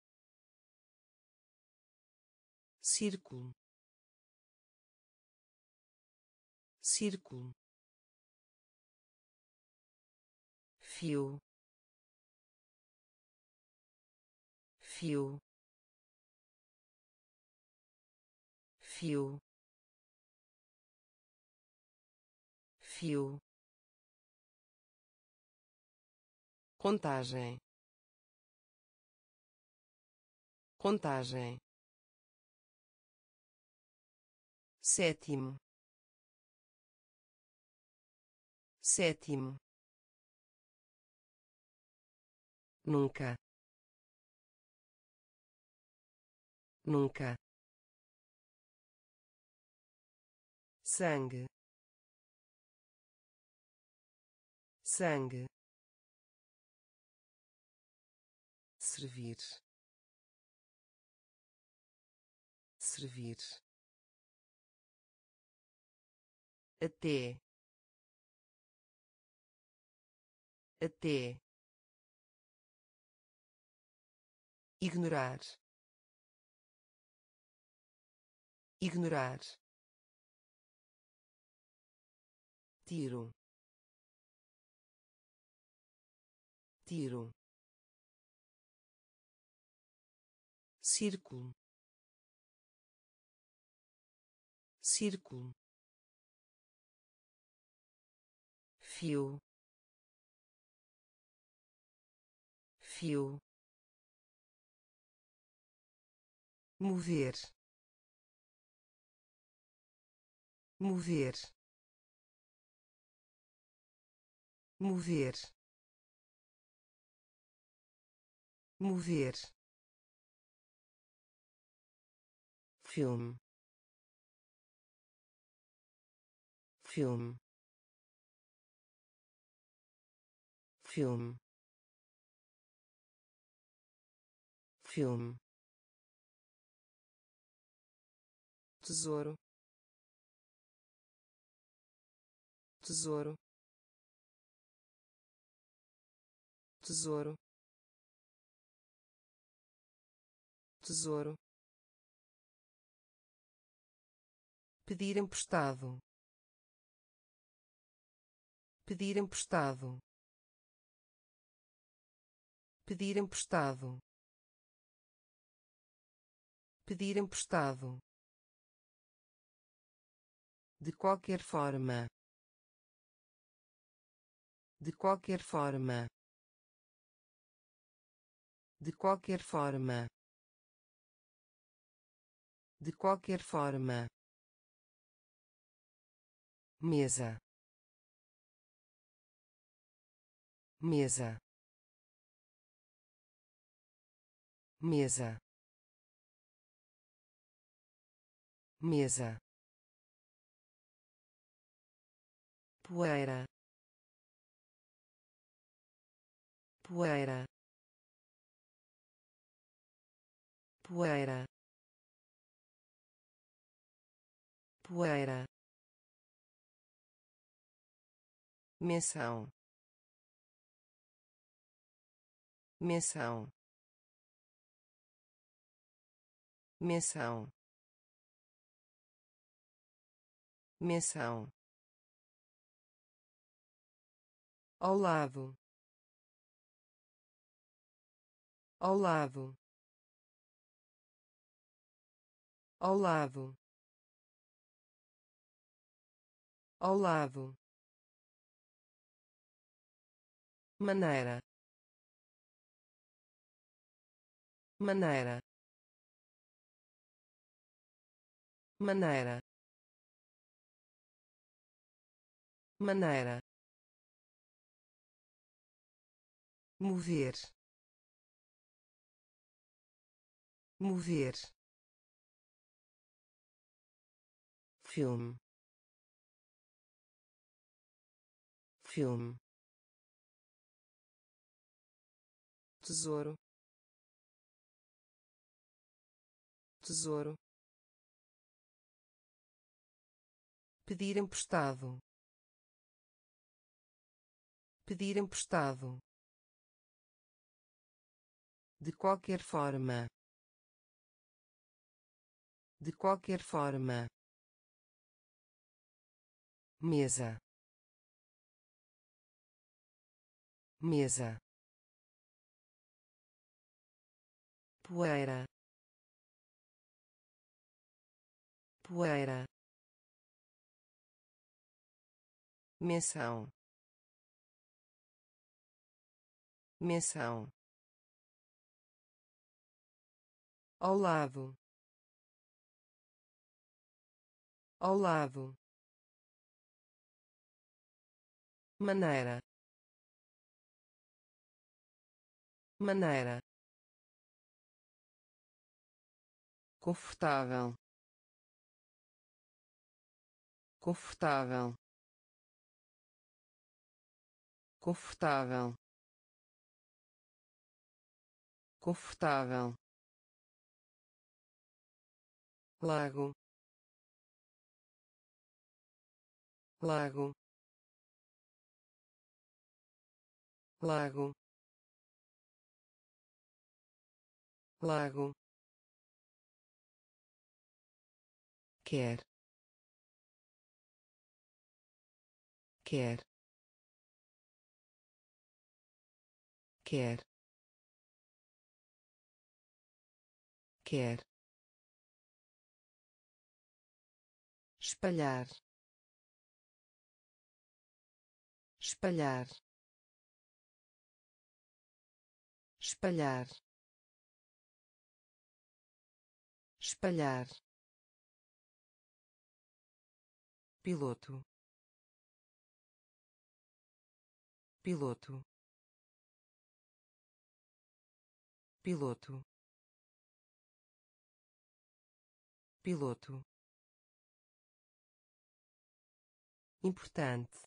círculo, círculo, fio, fio, fio, fio, contagem, contagem, sétimo, sétimo, nunca, nunca, sangue, sangue, servir, servir, até, até, ignorar, ignorar, tiro, tiro, círculo, círculo, fio, fio, mover, mover, mover, mover, filme, filme, filme, filme, tesouro, tesouro, tesouro, tesouro, pedir emprestado, pedir emprestado, pedir emprestado, pedir emprestado, de qualquer forma, de qualquer forma, de qualquer forma, de qualquer forma, mesa, mesa, mesa, mesa, poeira, poeira, poeira, poeira, menção, menção, menção, menção, ao lado, ao lado, ao lado, ao lado, maneira, maneira, maneira, maneira, mover, mover, filme, filme, tesouro, tesouro, pedir emprestado, pedir emprestado, de qualquer forma, de qualquer forma, mesa, mesa, poeira, poeira, menção, menção, ao lado, ao lado, maneira, maneira, confortável, confortável, confortável, confortável, lago, lago, lago, lago, quer, quer, quer, quer, espalhar, espalhar, espalhar, espalhar, piloto, piloto, piloto, piloto, importante,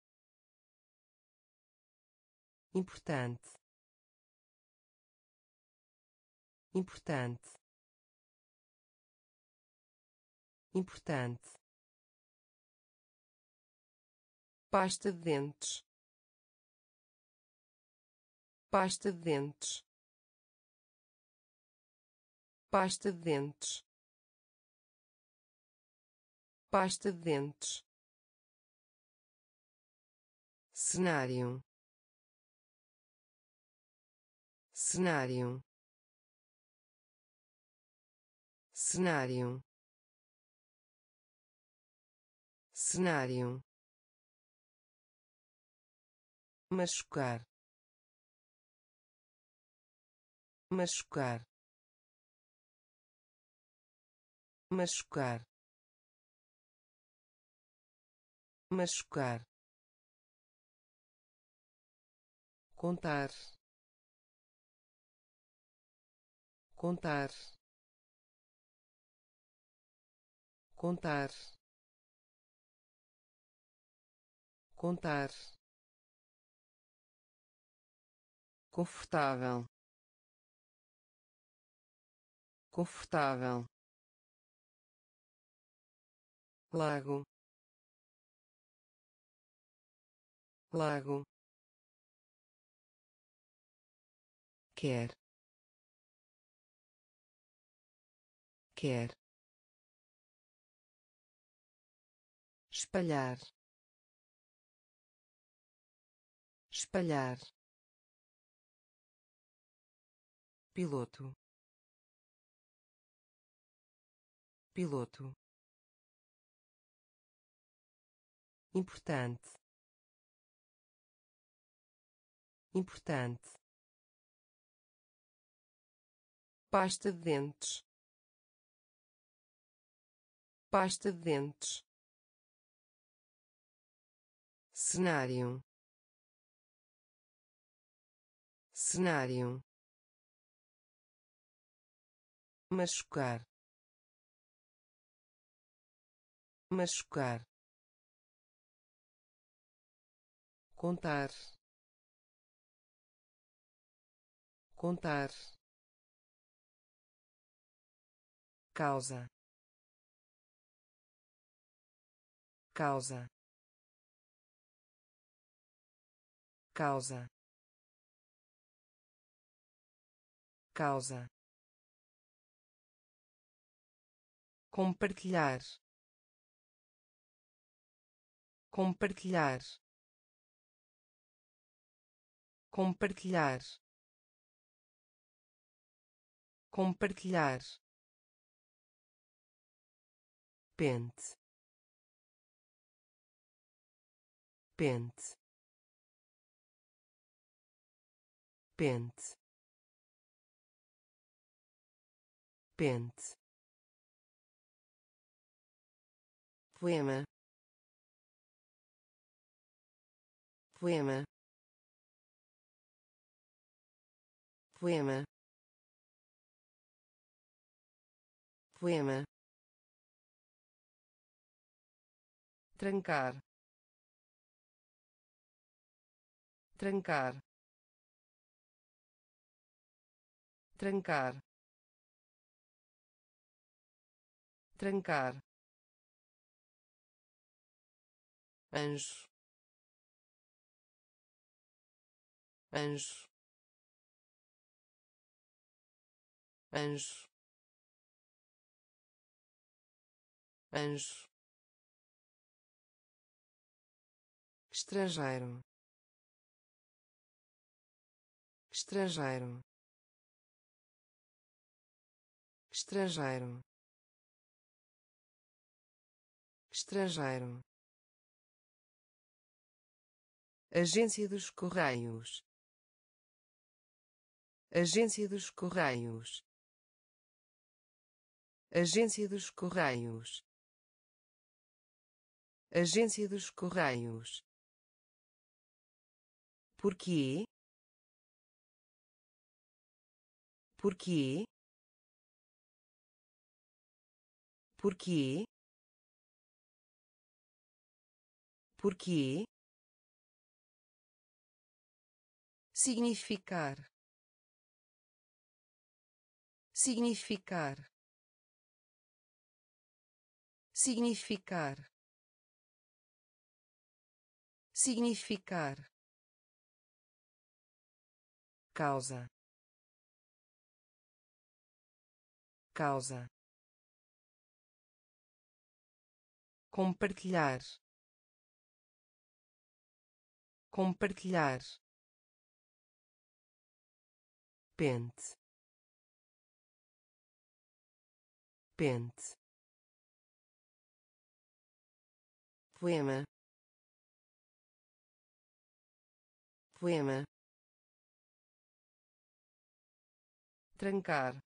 importante, importante, importante, pasta de dentes, pasta de dentes, pasta de dentes, pasta de dentes, cenário, cenário, cenário, cenário, machucar, machucar, machucar, machucar, contar, contar, contar, contar, confortável, confortável, lago, lago, quer, quer, espalhar, espalhar, piloto, piloto, importante, importante, pasta de dentes, pasta de dentes, cenário, cenário, machucar, machucar, contar, contar, causa, causa, causa, causa, compartilhar, compartilhar, compartilhar, compartilhar, pente, pente, pente, pente, poema, poema, poema, poema, trancar, trancar, trancar, trancar, anjo, anjo, anjo, anjo, estrangeiro, estrangeiro, estrangeiro, estrangeiro, agência dos Correios, agência dos Correios, agência dos Correios, agência dos Correios, porquê, porquê, porquê, porquê, significar, significar, significar, significar, causa, causa, compartilhar, compartilhar, pente, pente, poema, poema, trancar,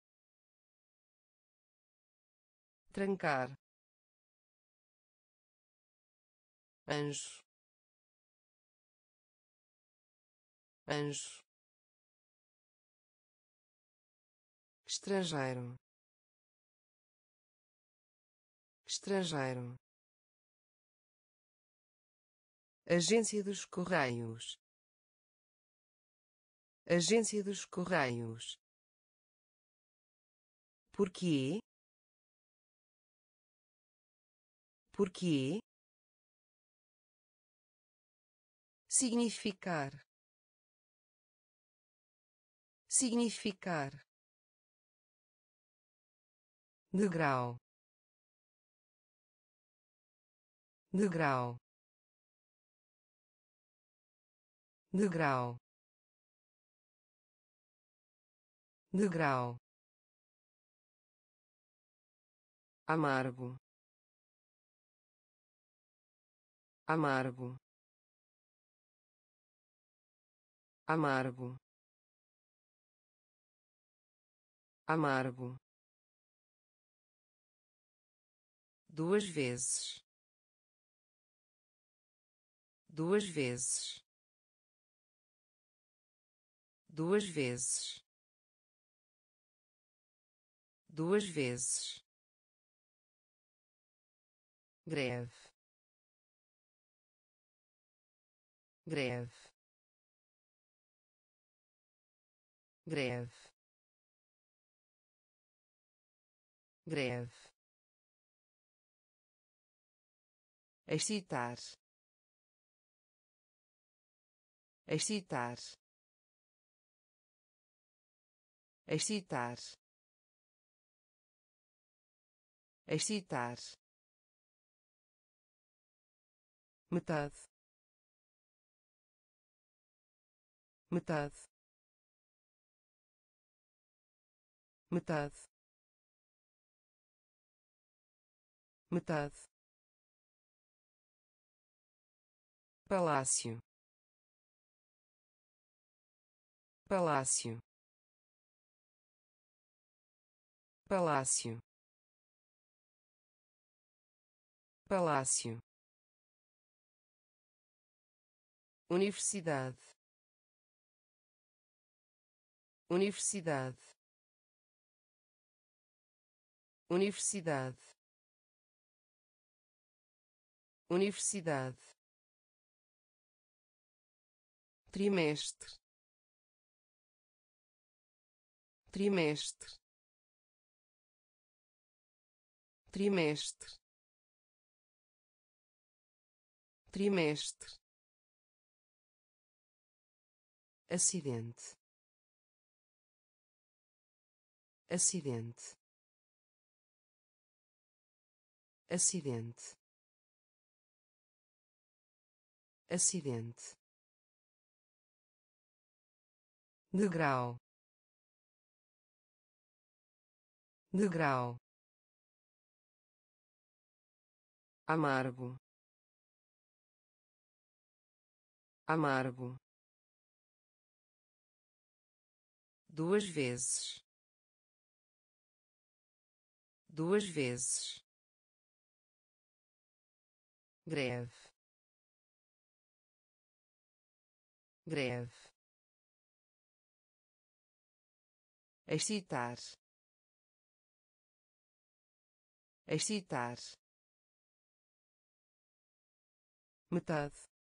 trancar, anjo, anjo, estrangeiro, estrangeiro, agência dos Correios, agência dos Correios, porquê, porquê, significar, significar, degrau, degrau, degrau, degrau, amargo, amargo, amargo, amargo, duas vezes, duas vezes, duas vezes, duas vezes, greve, greve, greve, greve, excitar, excitar, excitar, excitar, metade, metade, metade, metade, palácio, palácio, palácio, palácio, universidade, universidade, universidade, universidade, trimestre, trimestre, trimestre, trimestre, acidente, acidente, acidente, acidente, degrau, degrau, amargo, amargo, duas vezes, duas vezes, greve, greve, excitar, excitar, metade,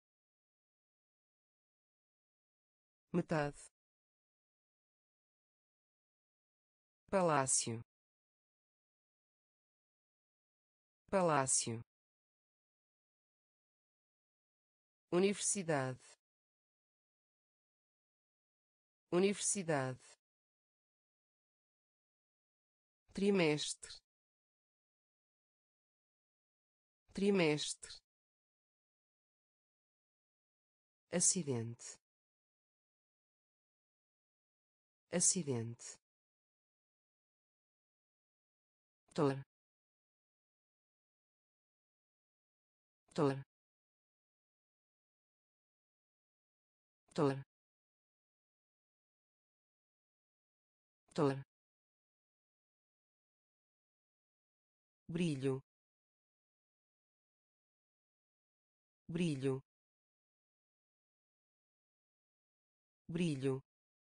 metade, palácio, palácio, universidade, universidade, trimestre, trimestre, acidente, acidente, tor, tor, tor, tor, brilho, brilho, brilho,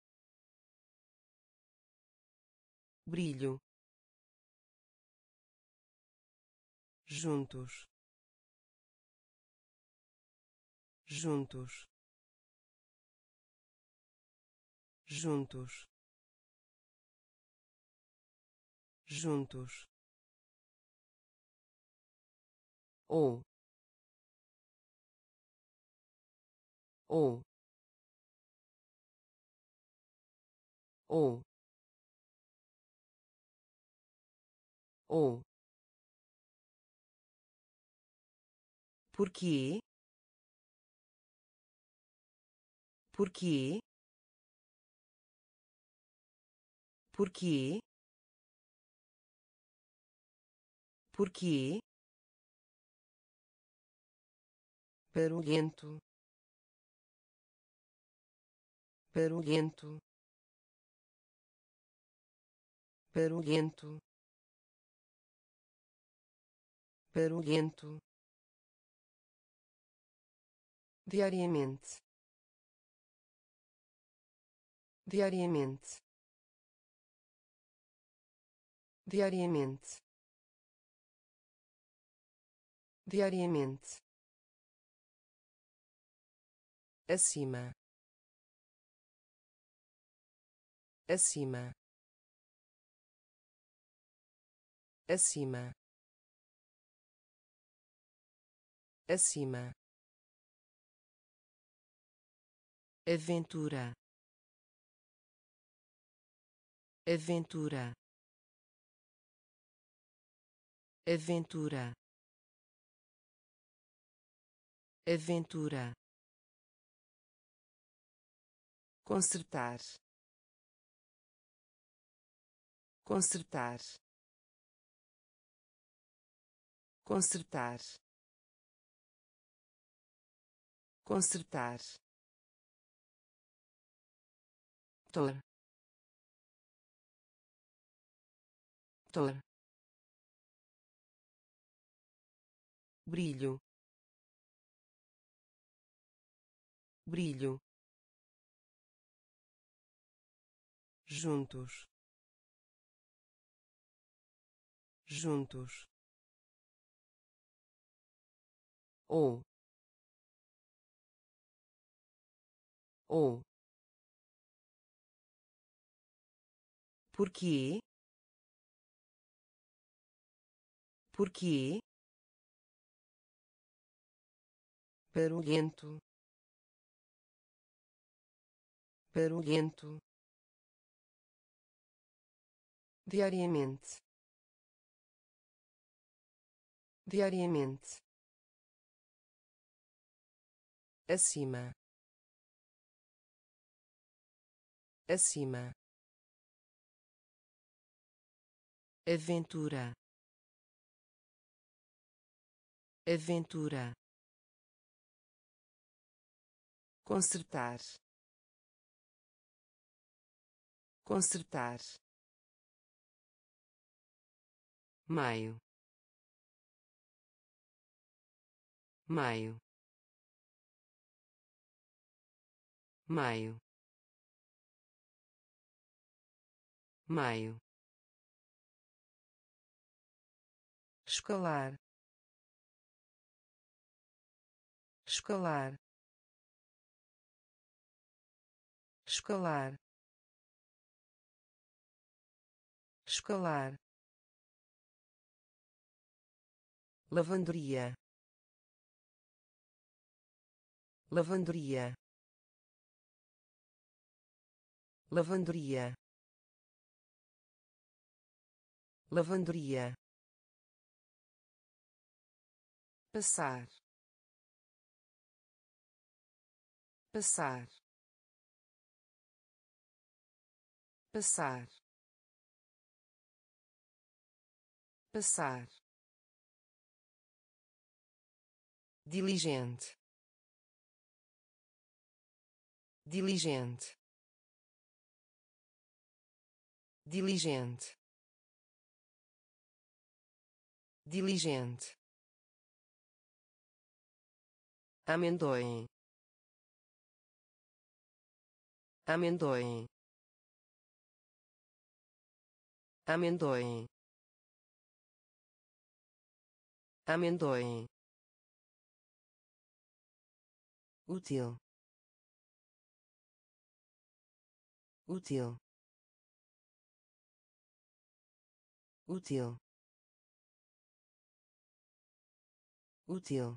brilho, juntos, juntos, juntos, juntos, ou, ou, ou, ou porquê porquê porquê porquê barulhento barulhento barulhento barulhento diariamente diariamente diariamente diariamente acima acima acima acima aventura aventura aventura aventura consertar consertar consertar consertar tor tor brilho brilho juntos juntos ou ou porquê porquê barulhento barulhento diariamente diariamente acima acima aventura aventura consertar consertar maio maio maio maio escalar escalar escalar escalar lavanderia lavanderia lavanderia lavanderia passar passar passar passar diligente diligente diligente diligente amendoim amendoim amendoim amendoim útil útil útil útil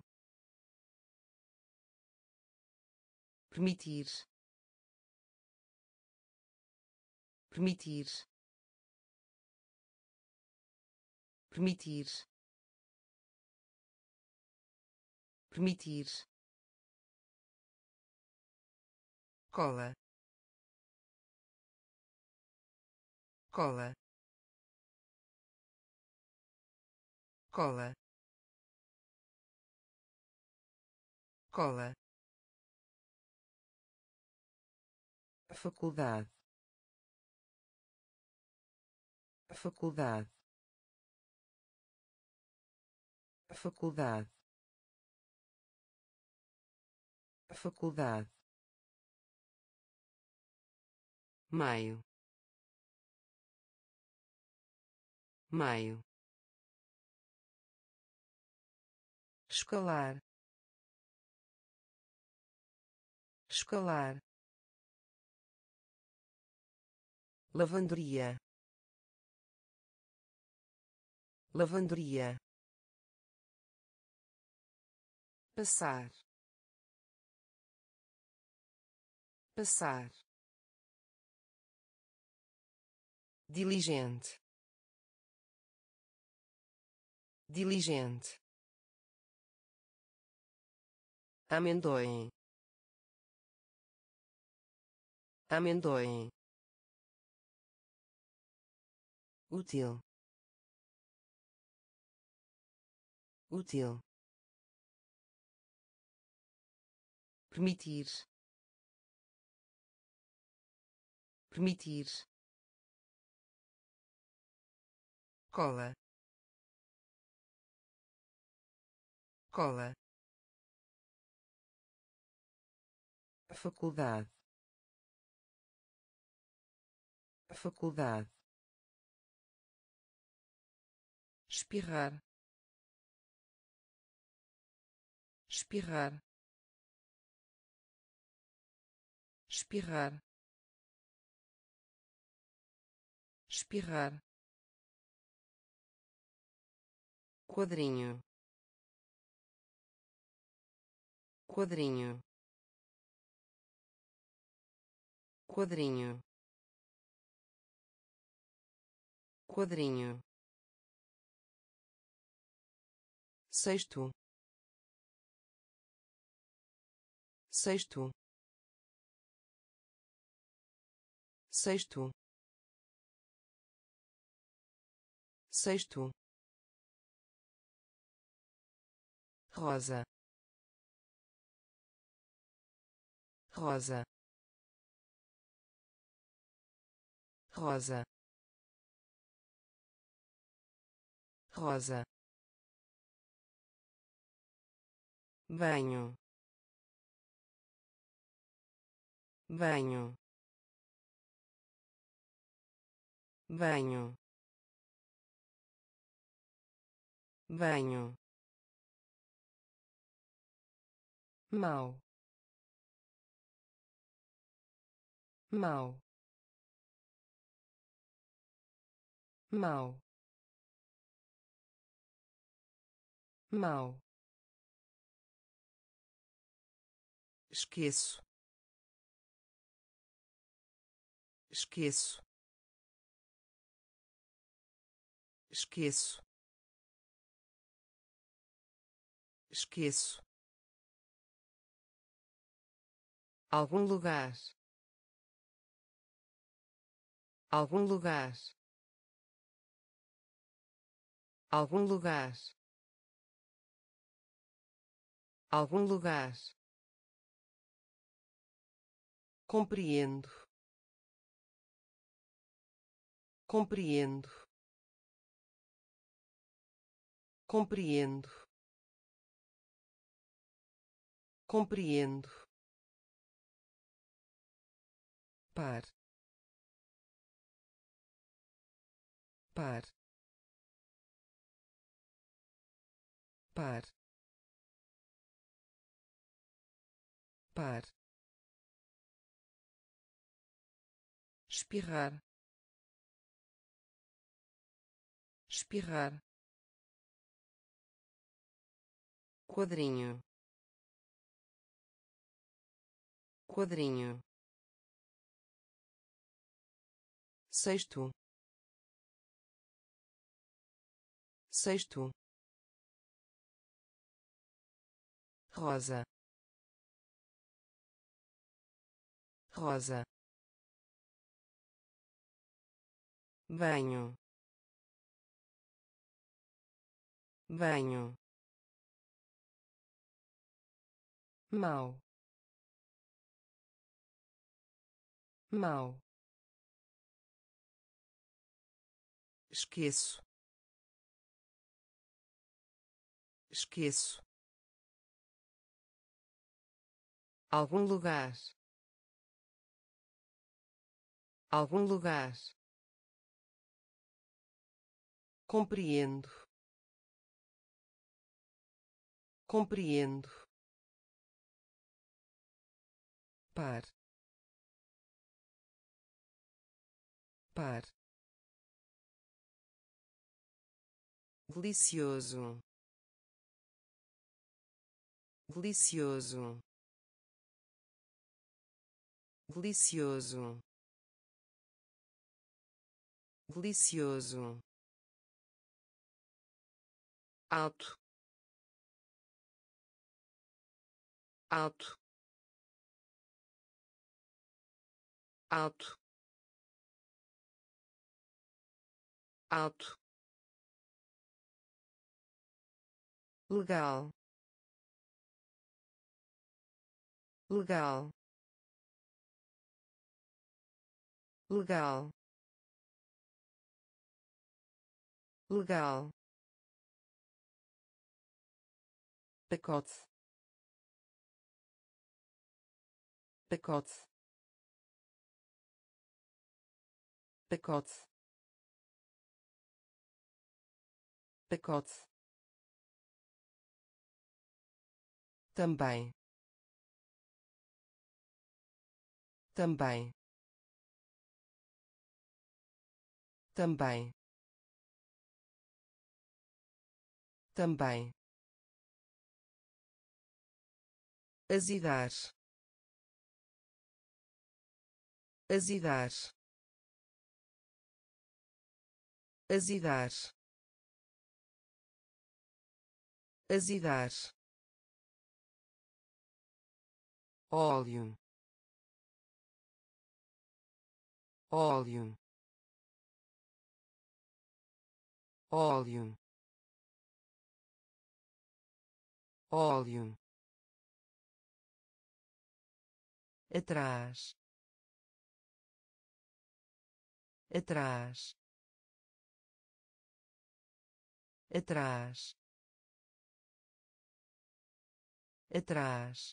permitir permitir permitir, permitir, cola, cola, cola, cola, faculdade, faculdade, faculdade, faculdade, maio, maio, escalar, escalar, lavanderia, lavanderia, passar, passar, diligente, diligente, amendoim, amendoim, útil, útil, permitir, permitir, cola, cola, faculdade, faculdade, espirrar, espirrar, espirrar, espirrar, quadrinho, quadrinho, quadrinho, quadrinho, sexto, sexto, sexto, sexto, rosa, rosa, rosa, rosa, banho, banho, banho, banho, mau, mau, mau, mau, esqueço, esqueço, esqueço, esqueço, algum lugar, algum lugar, algum lugar, algum lugar, compreendo, compreendo, compreendo, compreendo, par, par, par, par, espirrar, espirrar, quadrinho, quadrinho, sexto, sexto, rosa, rosa, banho, banho, mau, mau, esqueço, esqueço, algum lugar, algum lugar, compreendo, compreendo, par, par, delicioso, delicioso, delicioso, delicioso, alto, alto, alto, alto, legal, legal, legal, legal, pacote, pacote, pacote, pacote, também, também, também, também, azedar, azedar, azedar, azedar, óleo, óleo, óleo, óleo, atrás, atrás, atrás, atrás,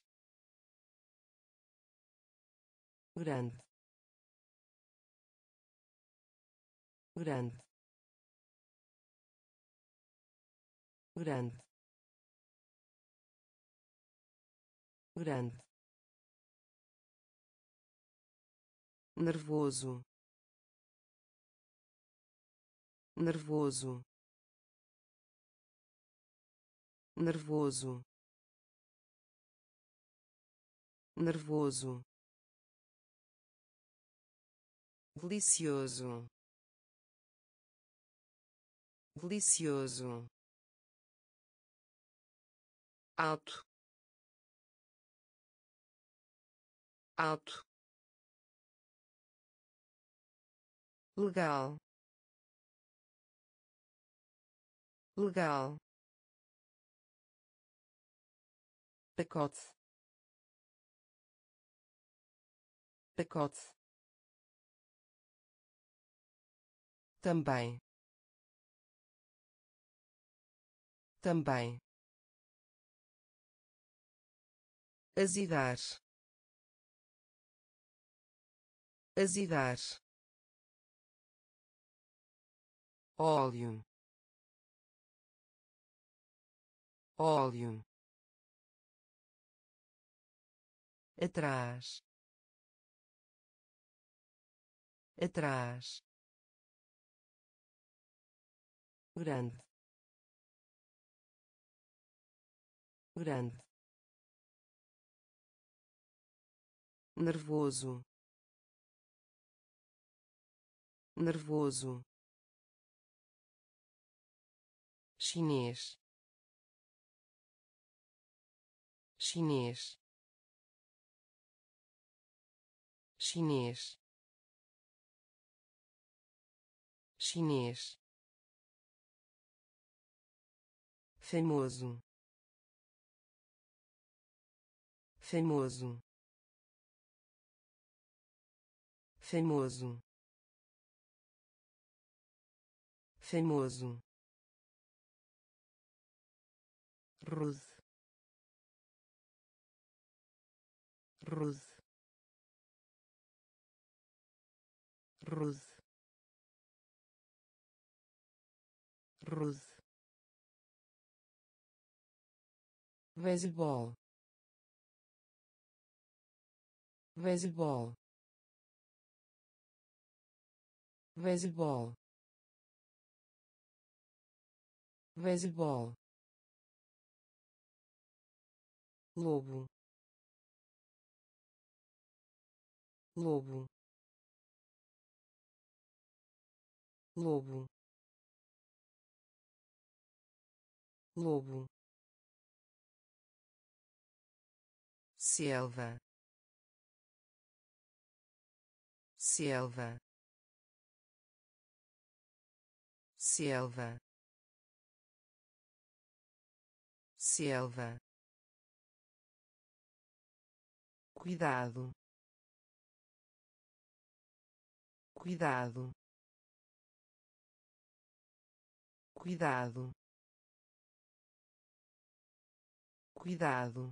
grande, grande, grande, grande, nervoso, nervoso, nervoso, nervoso, delicioso, delicioso, alto, alto, legal, legal, pacote, pacote, também, também, azedar, azedar, óleo, óleo, atrás, atrás, grande, grande, nervoso, nervoso, chinês, chinês, chinês, chinês, famoso, famoso, famoso, famoso, rude, rude, rude, rude, beisebol, beisebol, beisebol, beisebol, lobo, lobo, lobo, lobo, selva, selva, selva, selva, cuidado, cuidado, cuidado, cuidado,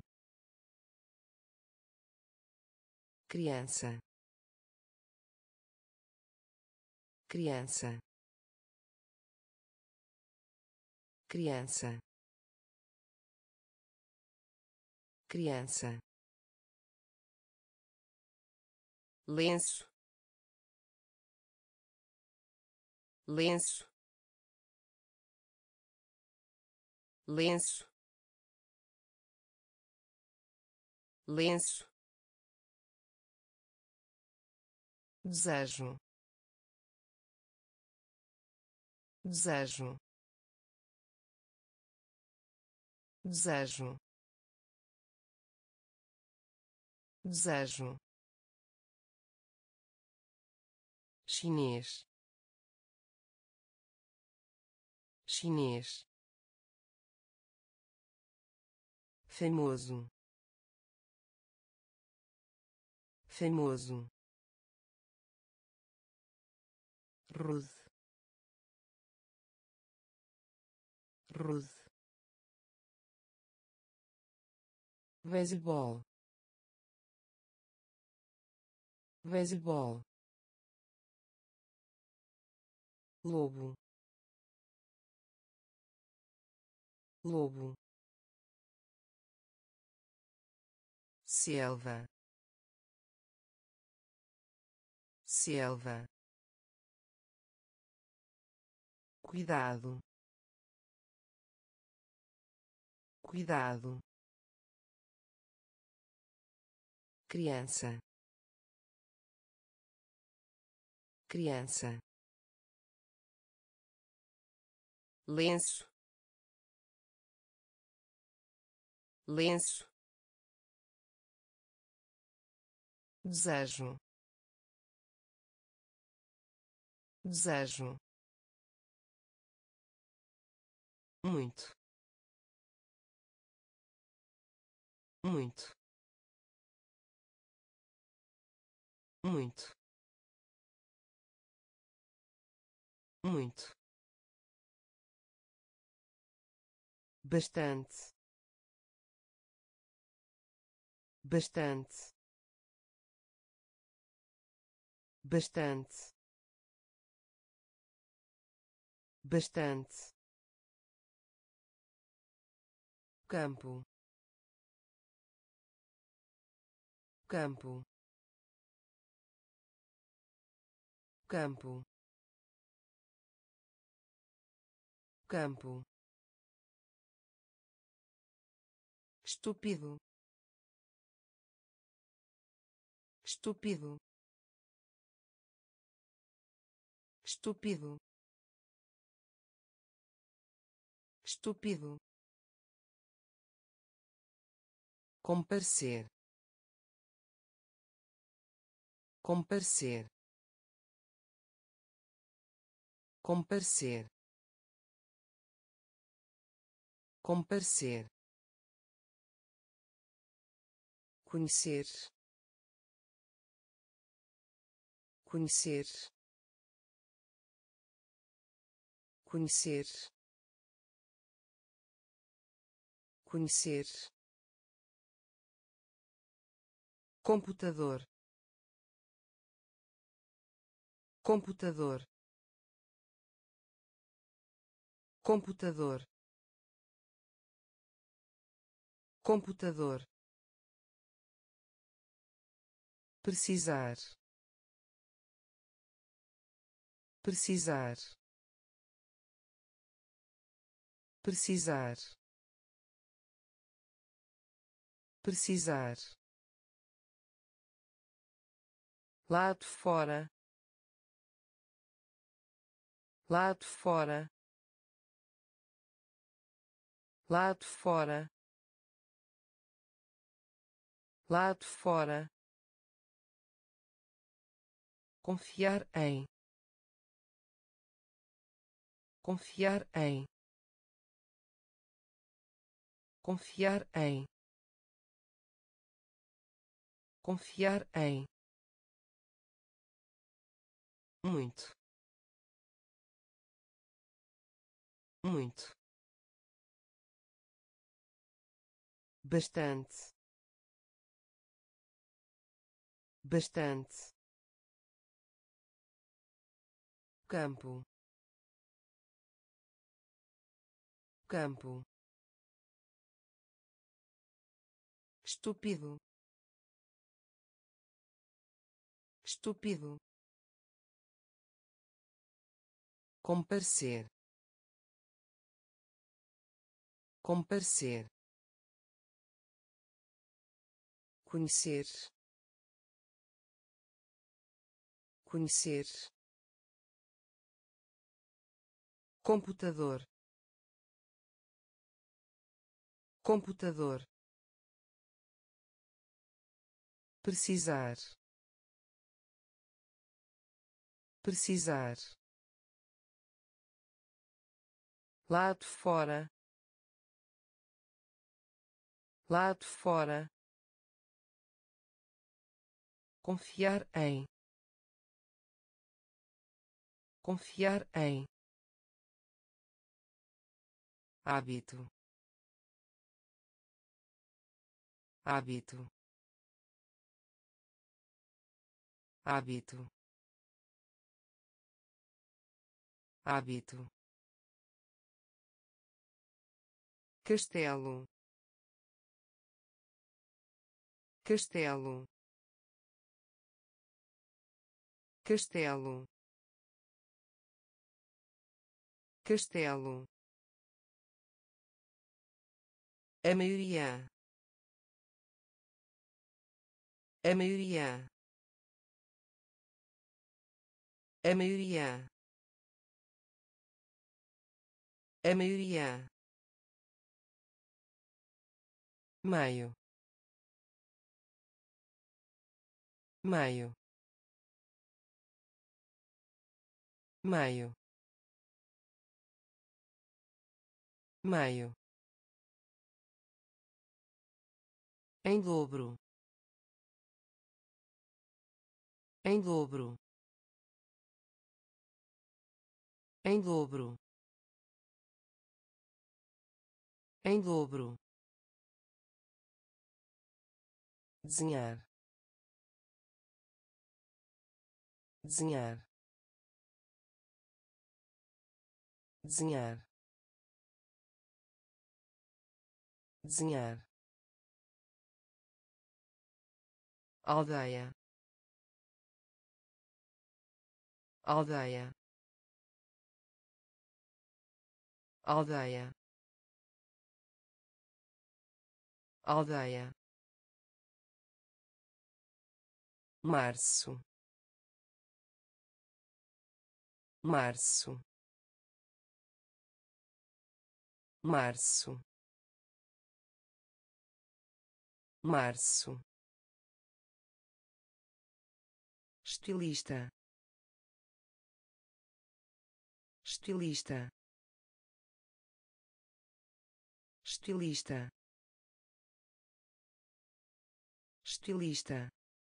criança, criança, criança, criança, lenço, lenço, lenço, lenço, desejo, desejo, desejo, desejo, chinês, chinês, famoso, famoso, rude, rude, beisebol, beisebol, lobo, lobo, selva, selva, cuidado, cuidado, criança, criança, lenço, lenço, desejo, desejo, muito, muito, muito, muito, bastante, bastante, bastante, bastante, campo, campo, campo, campo, estúpido, estúpido, estúpido, estúpido, comparecer, comparecer, comparecer, comparecer, conhecer, conhecer, conhecer, conhecer, computador, computador, computador, computador, precisar, precisar, precisar, precisar, lado fora, lado fora, lado fora, lado fora, confiar em, confiar em, confiar em, confiar em, muito, muito, bastante, bastante, campo, campo, estúpido, estúpido, comparecer, comparecer, conhecer, conhecer, computador, computador, precisar, precisar, lado fora, lado fora, confiar em, confiar em, hábito, hábito, hábito, hábito, castelo, castelo, castelo, castelo, a maioria, a maioria, a maioria, a maioria, maio, maio, maio, maio, em dobro, em dobro, em dobro, em dobro, desenhar, desenhar, desenhar, desenhar, aldeia, aldeia, aldeia, aldeia, março, março, março, março, estilista, estilista, estilista, estilista,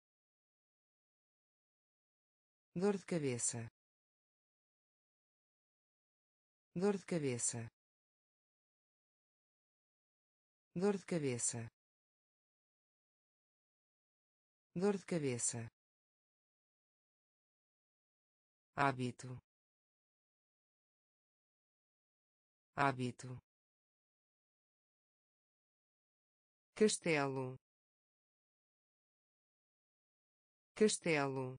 dor de cabeça, dor de cabeça, dor de cabeça, dor de cabeça, hábito, hábito, castelo, castelo,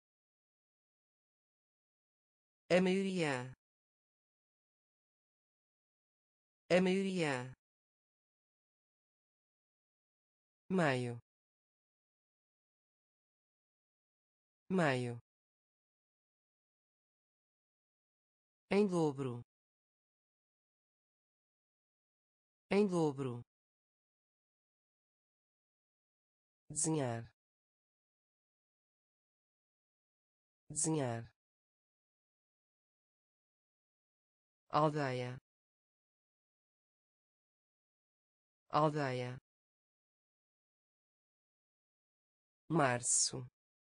a maioria, a maioria, maio, maio, em dobro, em dobro, desenhar, desenhar, aldeia, aldeia, março,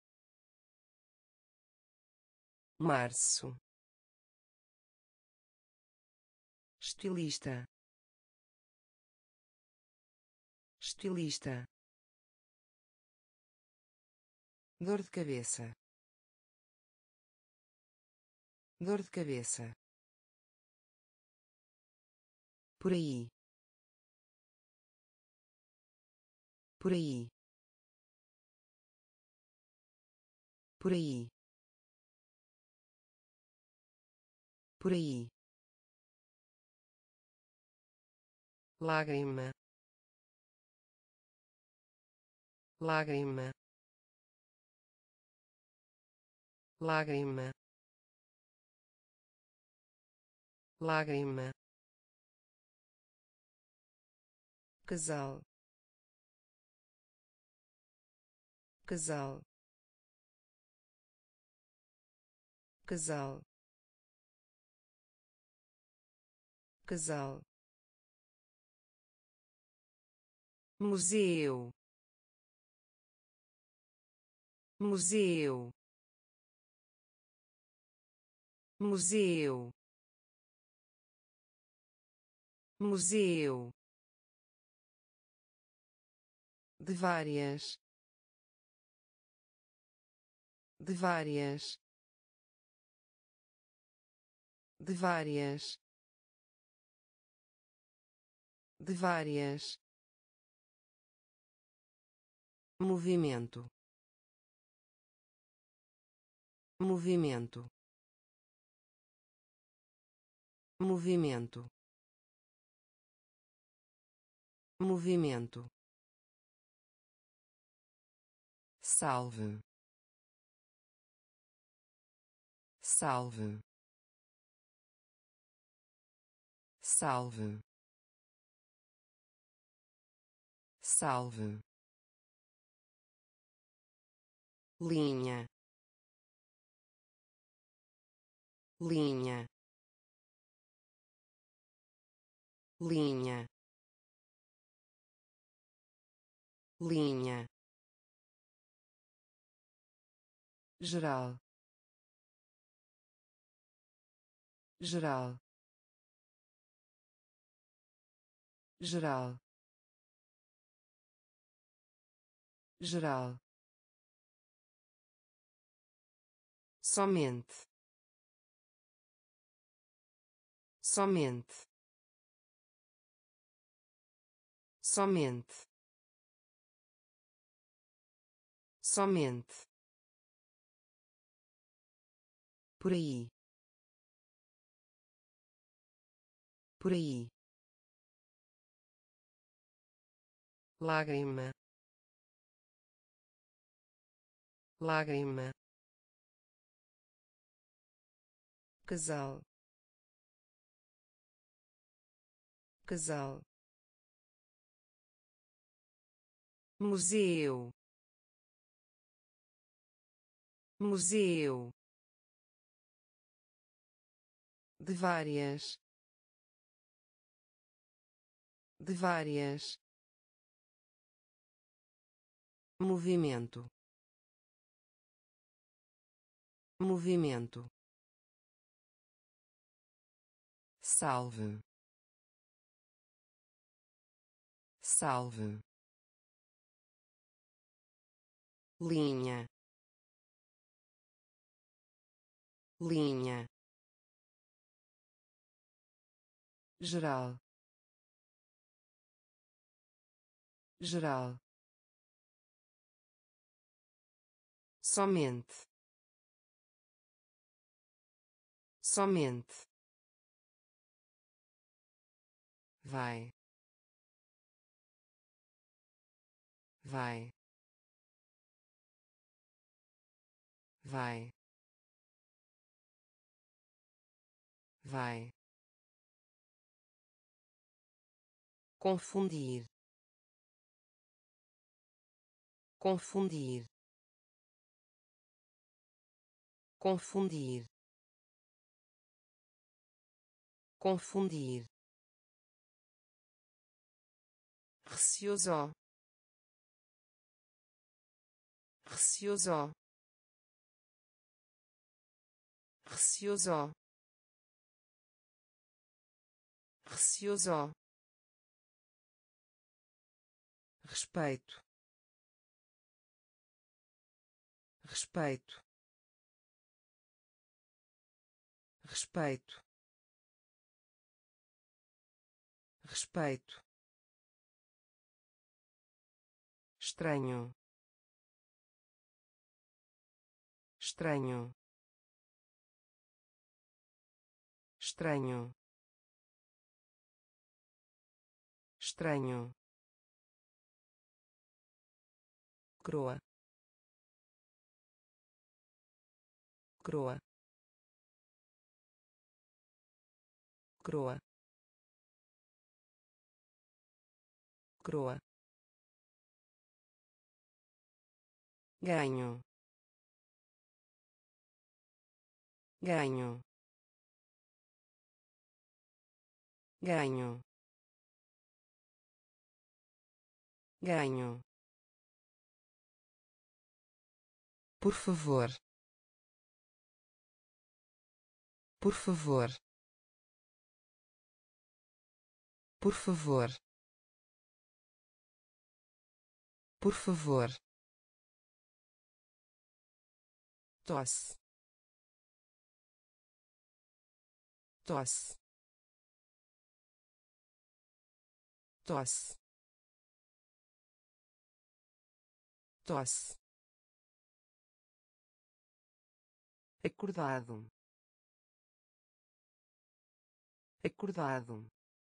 março, estilista, estilista, dor de cabeça, dor de cabeça, por aí, por aí, por aí, por aí, lágrima, lágrima, lágrima, lágrima, casal, casal, casal, casal, museu, museu, museu, museu, de várias, de várias, de várias, de várias, movimento, movimento, movimento, movimento, salve, salve, salve, salve, linha, linha, linha, linha, geral, geral, geral, geral, somente, somente, somente, somente, por aí, por aí, lágrima, lágrima, casal, casal, museu, museu, de várias, de várias, movimento, movimento, salve, salve, linha, linha, geral, geral, somente, somente, vai, vai, vai, vai, confundir, confundir, confundir, confundir, receoso, receoso, receoso, receoso, respeito, respeito, respeito, respeito, estranho, estranho, estranho, estranho, croa, croa, croa, croa, ganho, ganho, ganho, ganho, por favor, por favor, por favor, por favor, tosse, tosse, tosse, tosse, acordado, acordado,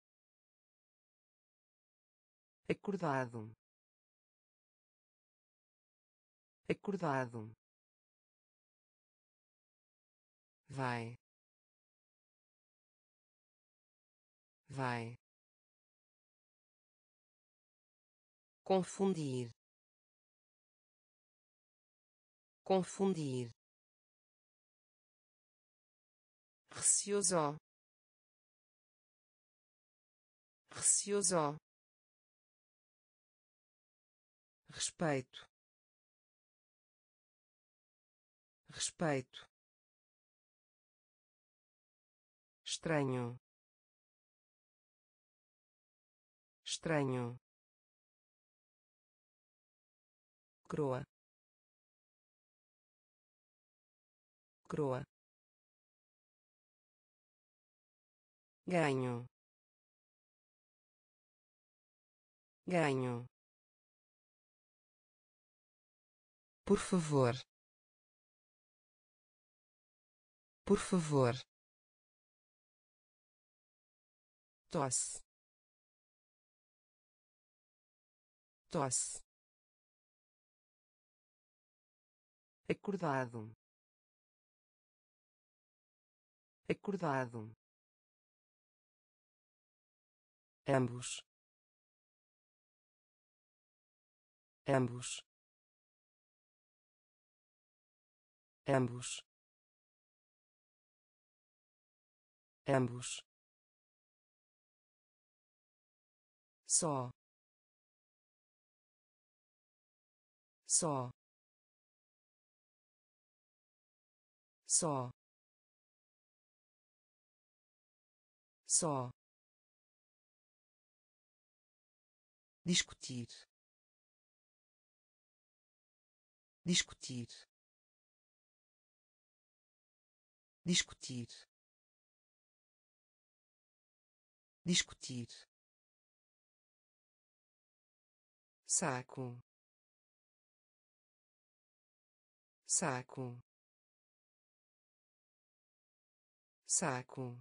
acordado, acordado, vai, vai, confundir, confundir, receoso, receoso, respeito, respeito, estranho, estranho, croa, croa, ganho, ganho, por favor, por favor, tosse, tosse, acordado, acordado, ambos, ambos, ambos, ambos, só, só, só, só, discutir, discutir, discutir, discutir, saco, saco, saco,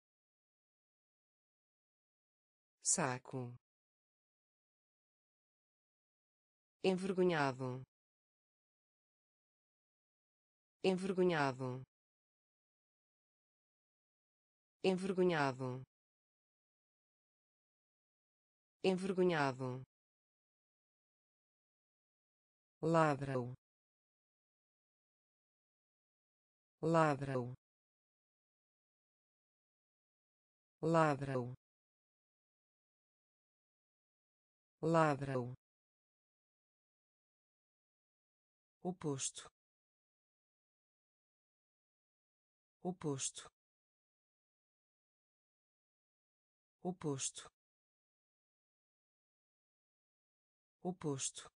saco, envergonhado, envergonhado, envergonhado, envergonhado, ladrão, ladrão, ladrão, ladrão, oposto, oposto, oposto, oposto,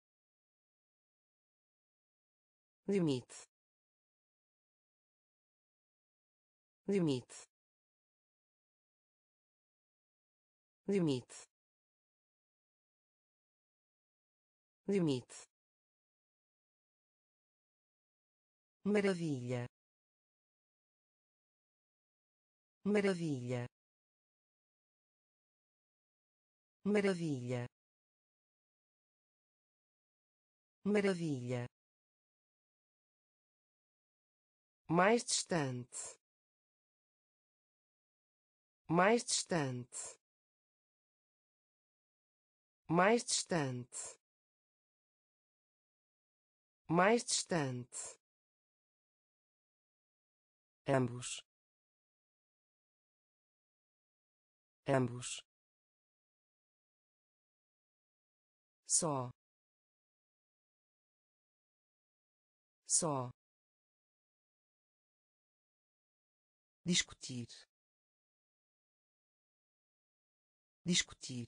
limite, limite, limite, limite, maravilha, maravilha, maravilha, maravilha, mais distante, mais distante, mais distante, mais distante, ambos, ambos, só, só, discutir, discutir,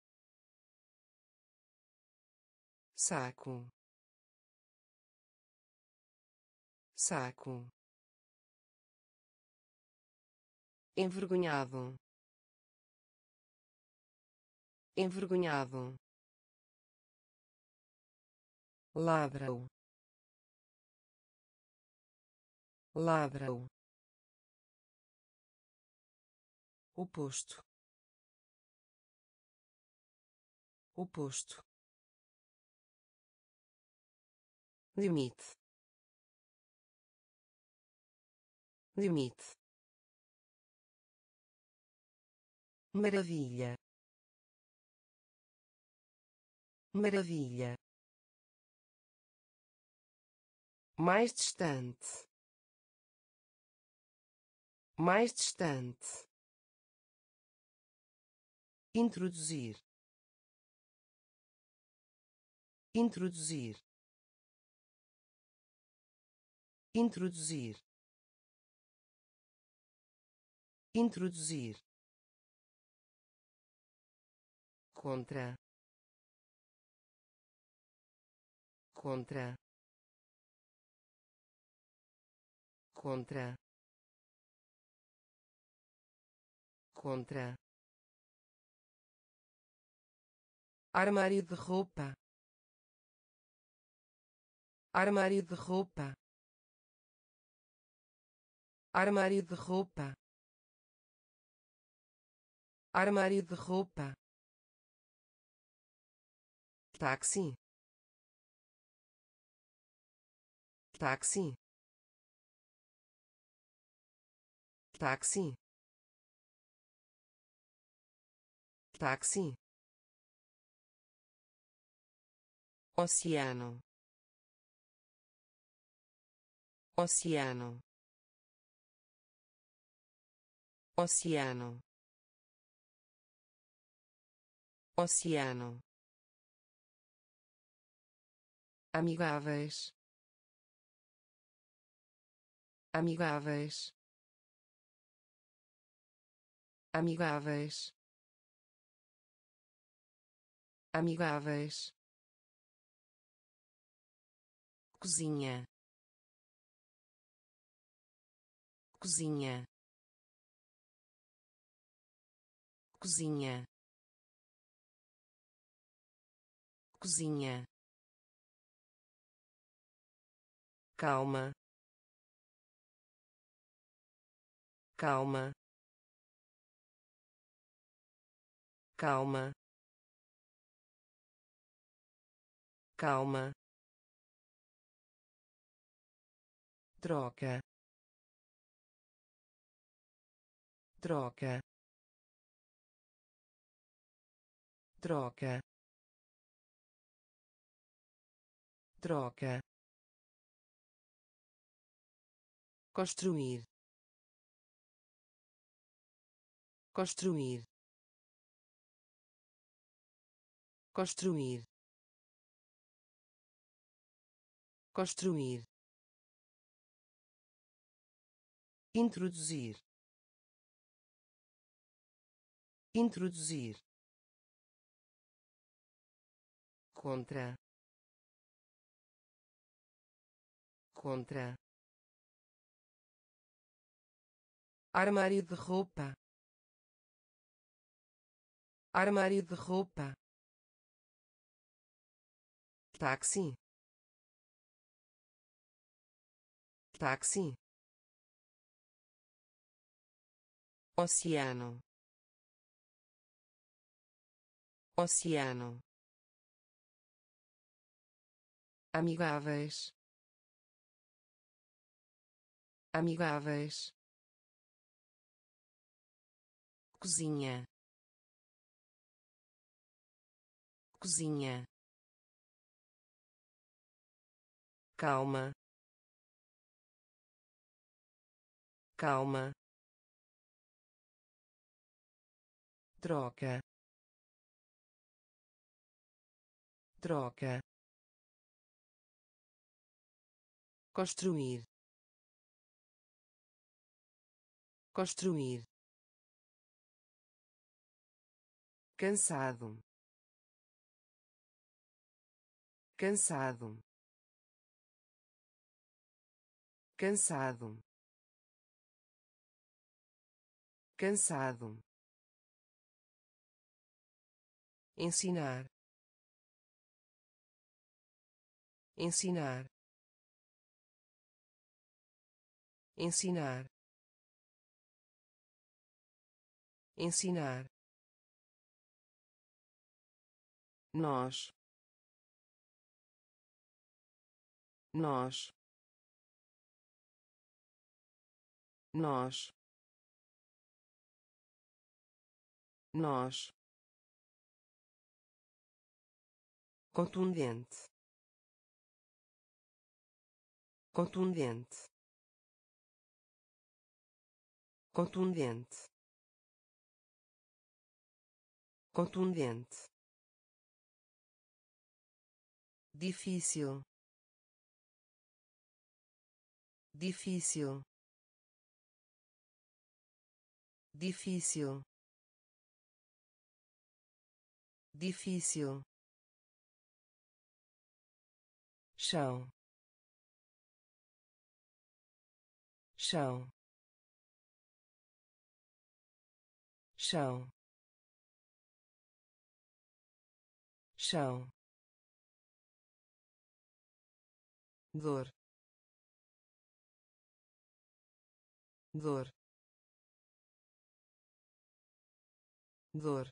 saco, saco, envergonhado, envergonhado, ladrão, ladrão, oposto, oposto, limite, limite, maravilha, maravilha, mais distante, mais distante, introduzir, introduzir, introduzir, introduzir, contra, contra, contra, contra, armário de roupa, armário de roupa, armário de roupa, armário de roupa, táxi, táxi, táxi, táxi, oceano, oceano, oceano, oceano, amigáveis, amigáveis, amigáveis, amigáveis, cozinha, cozinha, cozinha, cozinha, calma, calma, calma, calma, troca, troca, troca, troca, construir, construir, construir, construir, introduzir, introduzir, contra, contra, armário de roupa, armário de roupa, táxi, táxi, oceano, oceano, amigáveis, amigáveis, cozinha, cozinha, calma, calma, troca, troca, construir, construir, cansado, cansado, cansado, cansado, ensinar, ensinar, ensinar, ensinar, nós, nós, nós, nós, contundente, contundente, contundente, contundente, difícil, difícil, difícil, difícil, chão, chão, chão, chão, dor, dor, dor,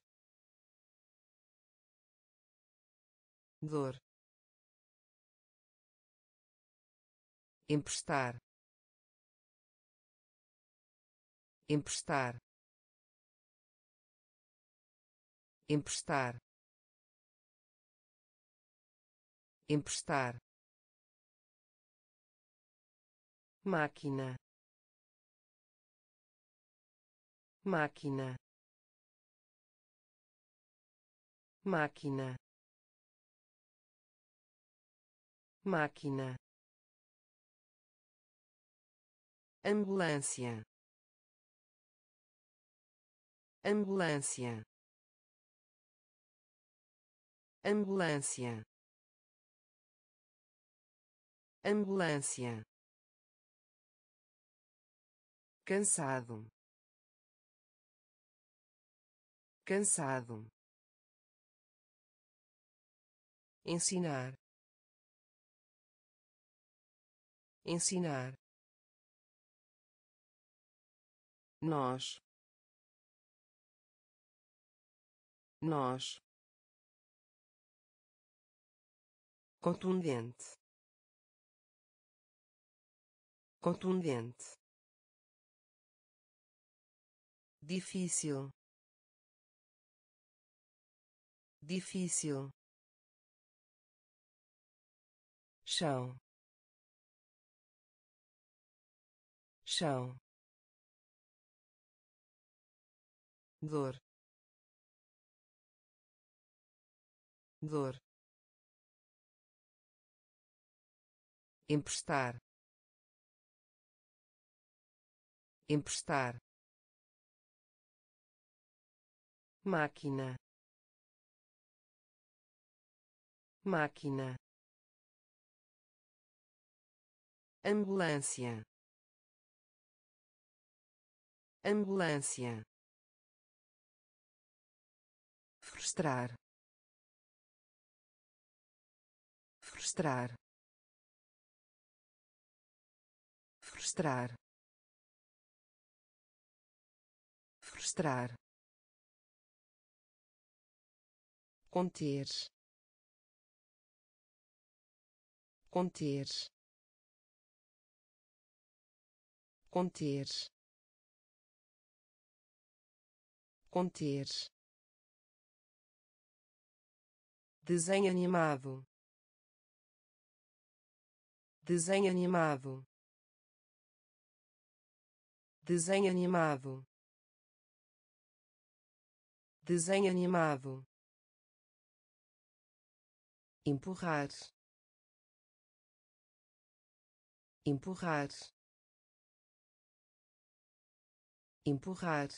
dor, emprestar, emprestar, emprestar, emprestar, máquina, máquina, máquina, máquina, ambulância, ambulância, ambulância, ambulância, cansado, cansado, ensinar, ensinar, nós, nós, contundente, contundente, difícil, difícil, chão, chão, dor, dor, emprestar, emprestar, máquina, máquina, ambulância, ambulância, frustrar, frustrar, frustrar, frustrar, conter, conter, conter, conter, desenho animado, desenho animado, desenho animado, desenho animado, empurrar, empurrar, empurrar,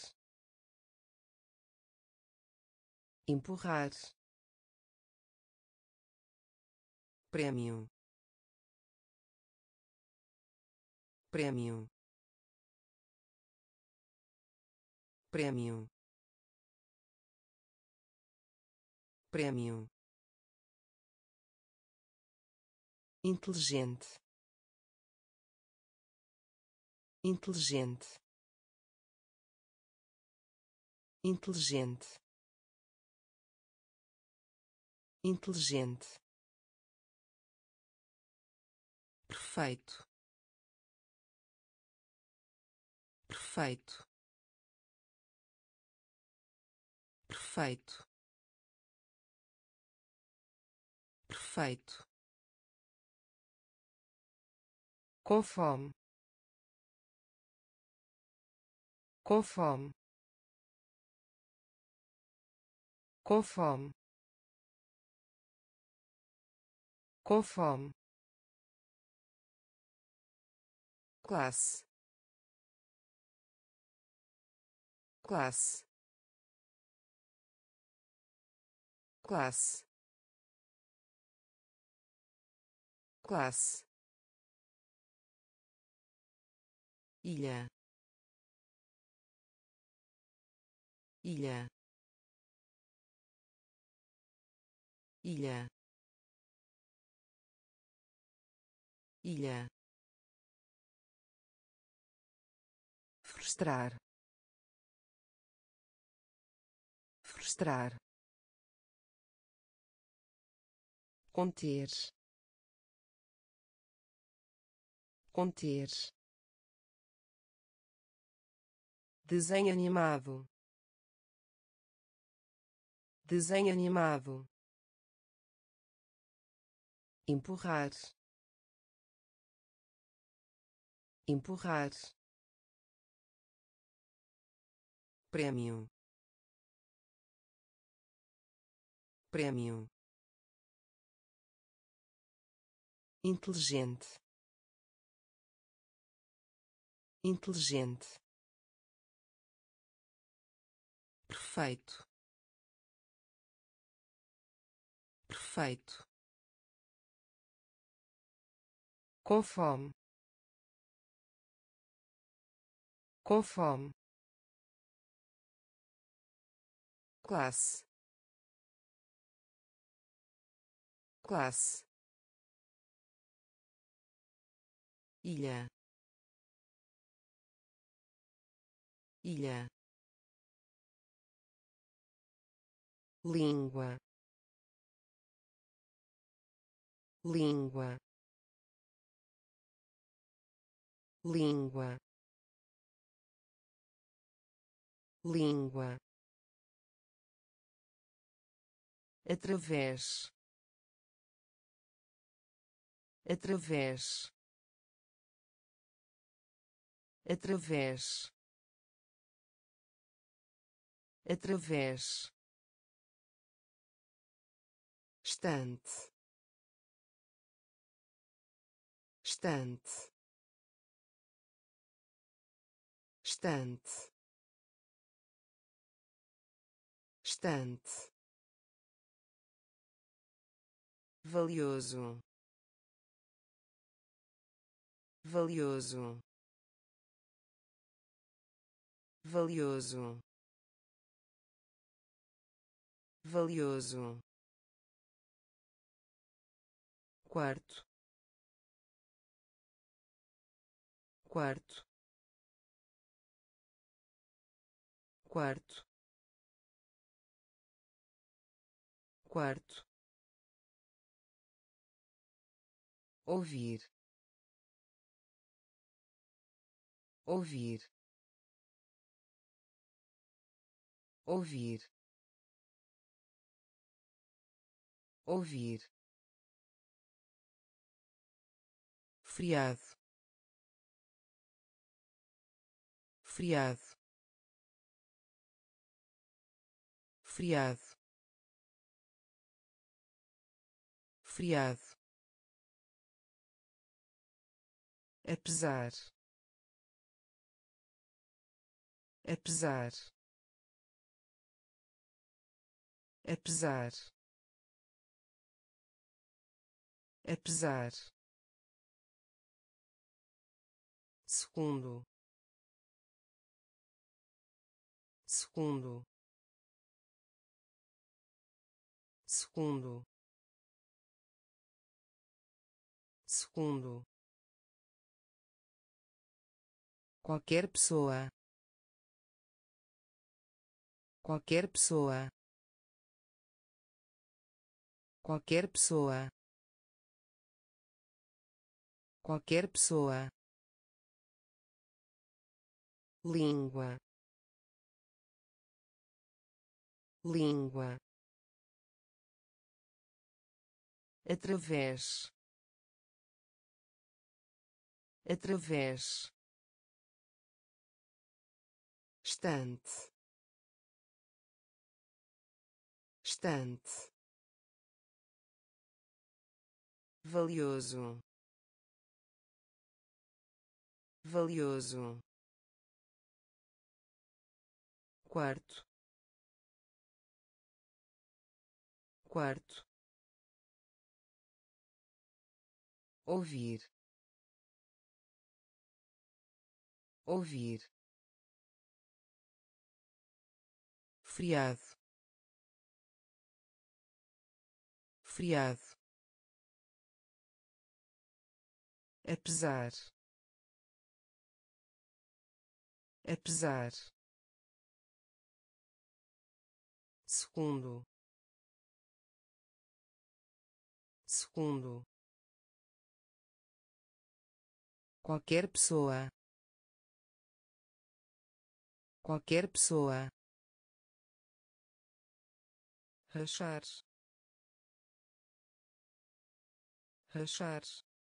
empurrar, prêmio, prêmio, prêmio, prêmio, inteligente, inteligente, inteligente, inteligente, perfeito, perfeito, perfeito, perfeito, com fome, com fome, com fome, com fome, classe, classe, classe, classe, ilha, ilha, ilha, ilha, frustrar, frustrar, conter, conter, desenho animado, desenho animado, empurrar, empurrar, prêmio, prêmio, inteligente, inteligente, perfeito, perfeito, com fome, com fome, classe, classe, ilha, ilha, língua, língua, língua, língua, através, através, através, através, estante, estante, estante, estante, valioso, valioso, valioso, valioso, quarto, quarto, quarto, quarto, ouvir, ouvir, ouvir, ouvir, friado, friado, friado, friado, apesar, apesar, apesar, apesar, segundo, segundo, segundo, segundo, qualquer pessoa, qualquer pessoa, qualquer pessoa, qualquer pessoa, língua, língua, através, através, estante, estante, valioso, valioso, quarto, quarto, ouvir, ouvir, friado, friado, apesar, apesar, segundo, segundo, qualquer pessoa, qualquer pessoa, rachar, rachar,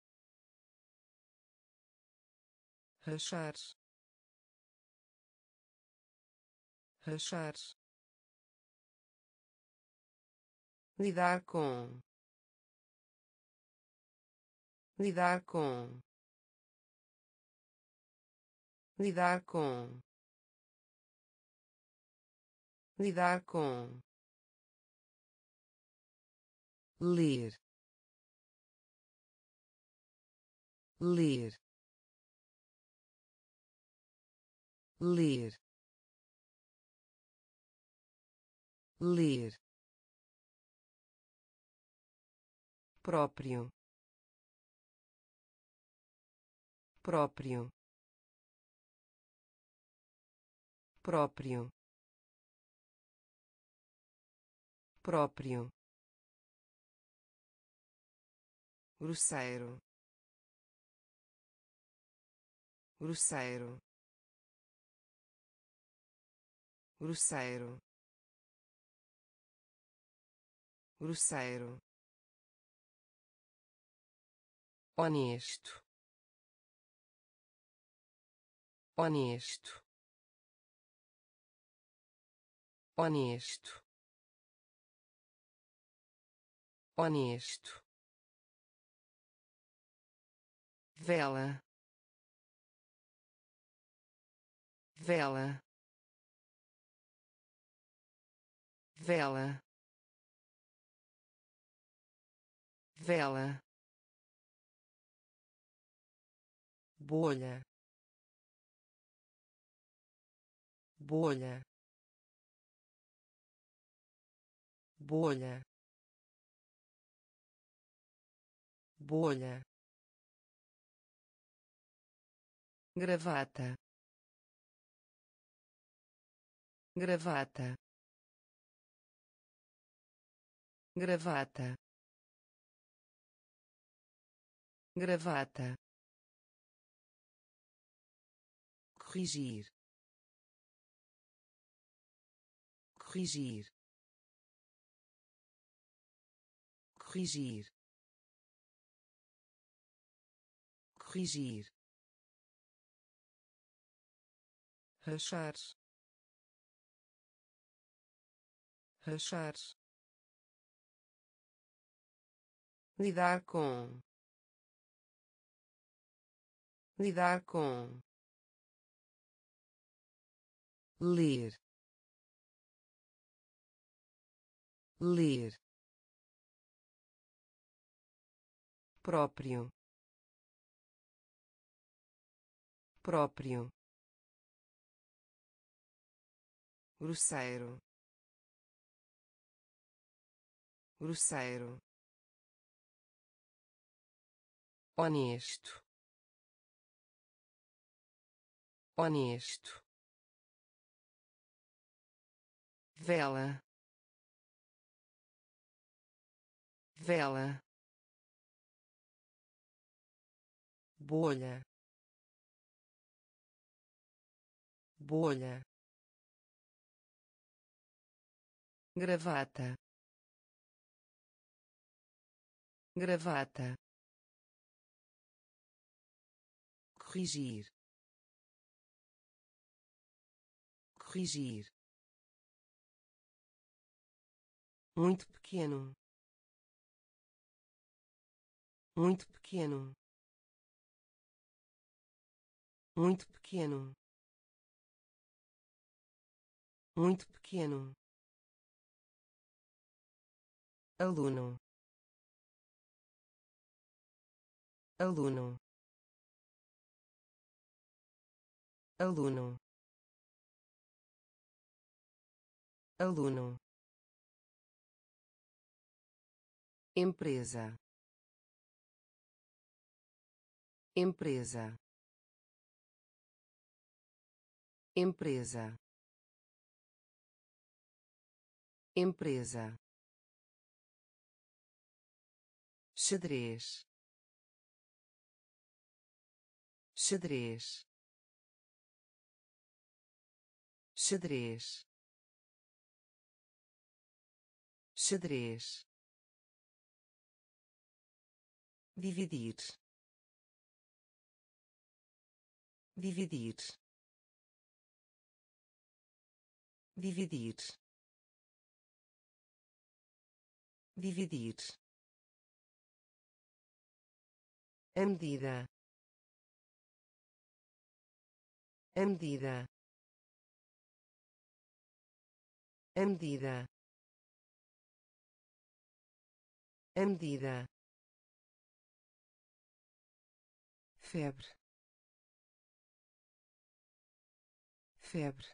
rachar, rachar, lidar com, lidar com, lidar com, lidar com, ler, ler, ler, ler, próprio, próprio, próprio, próprio, grosseiro, grosseiro, grosseiro, grosseiro, honesto, honesto, honesto, honesto, vela, vela, vela, vela, bolha, bolha, bolha, bolha, gravata, gravata, gravata, gravata, corrigir, corrigir, corrigir, corrigir, rachar, rachar, lidar com, lidar com, ler, ler, próprio, próprio, grosseiro, grosseiro, honesto, honesto, vela, vela, bolha, bolha, gravata, gravata, corrigir, corrigir, muito pequeno, muito pequeno, muito pequeno, muito pequeno, aluno, aluno, aluno, aluno, empresa, empresa, empresa, empresa, xadrez, xadrez, xadrez, xadrez, dividir, dividir, dividir, dividir, a medida, a medida, a medida, a medida, febre, febre,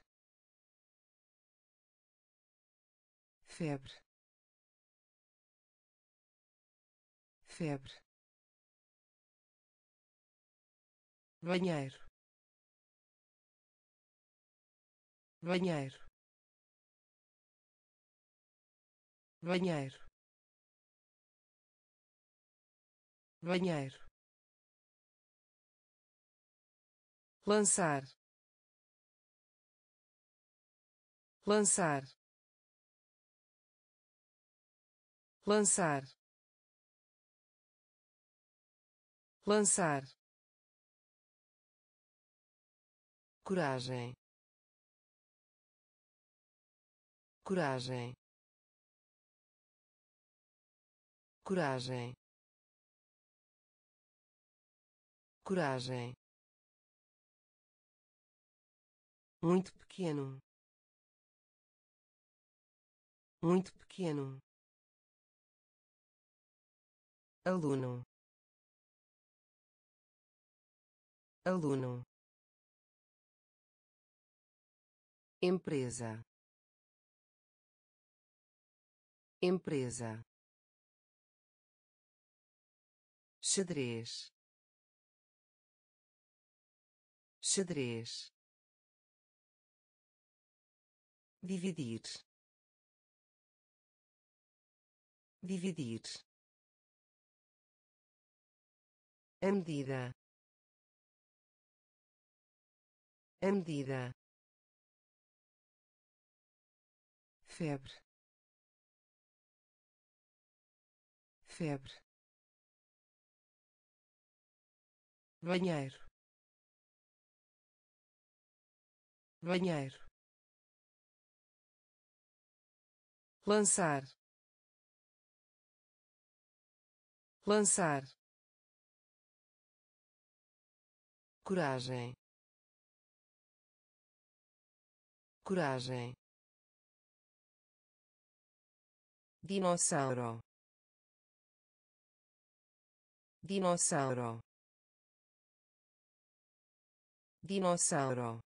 febre, febre, banheiro, banheiro, banheiro, banheiro, lançar, lançar, lançar, lançar, coragem, coragem, coragem, coragem, muito pequeno, muito pequeno, aluno, aluno, empresa, empresa, xadrez, xadrez, dividir, dividir, a medida, a medida, febre, febre, banheiro, banheiro, lançar, lançar, coragem, coragem, dinossauro, dinossauro, dinossauro,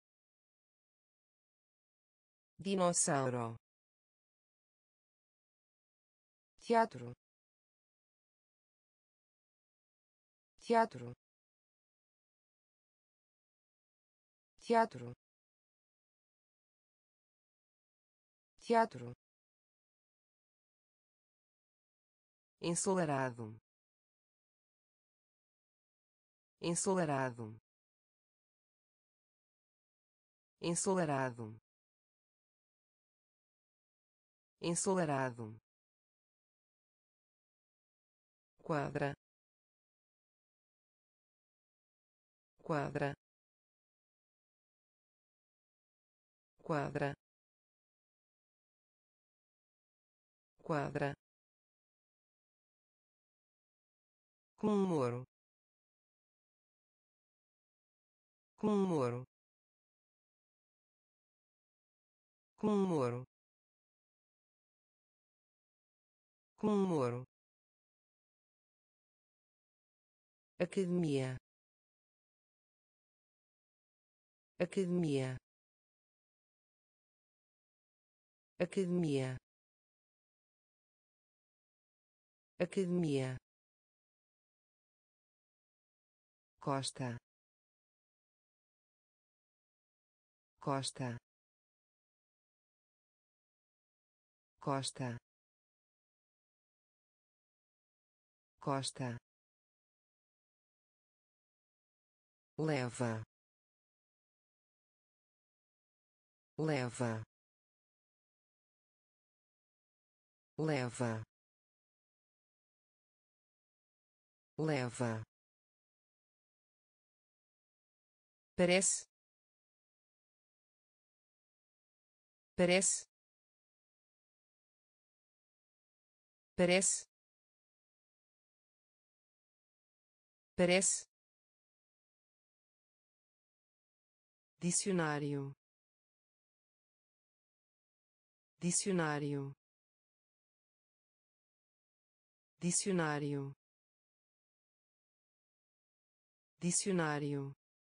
dinossauro, teatro, teatro, teatro, teatro, ensolarado, ensolarado, ensolarado, ensolarado, quadra, quadra, quadra, quadra, comemoro, comemoro, comemoro, comemoro, academia, academia, academia, academia, costa, costa, costa, costa, leva, leva, leva, leva, parece, parece, parece, parece, dicionário, dicionário, dicionário, dicionário,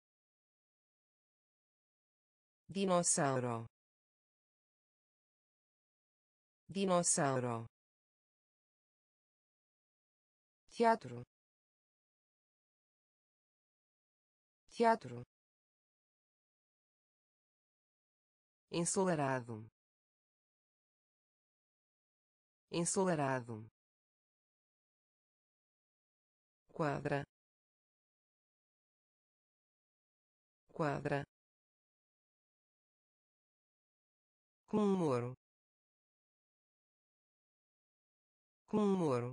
dinossauro, dinossauro, teatro, teatro, ensolarado, ensolarado, quadra, quadra, comemoro, comemoro,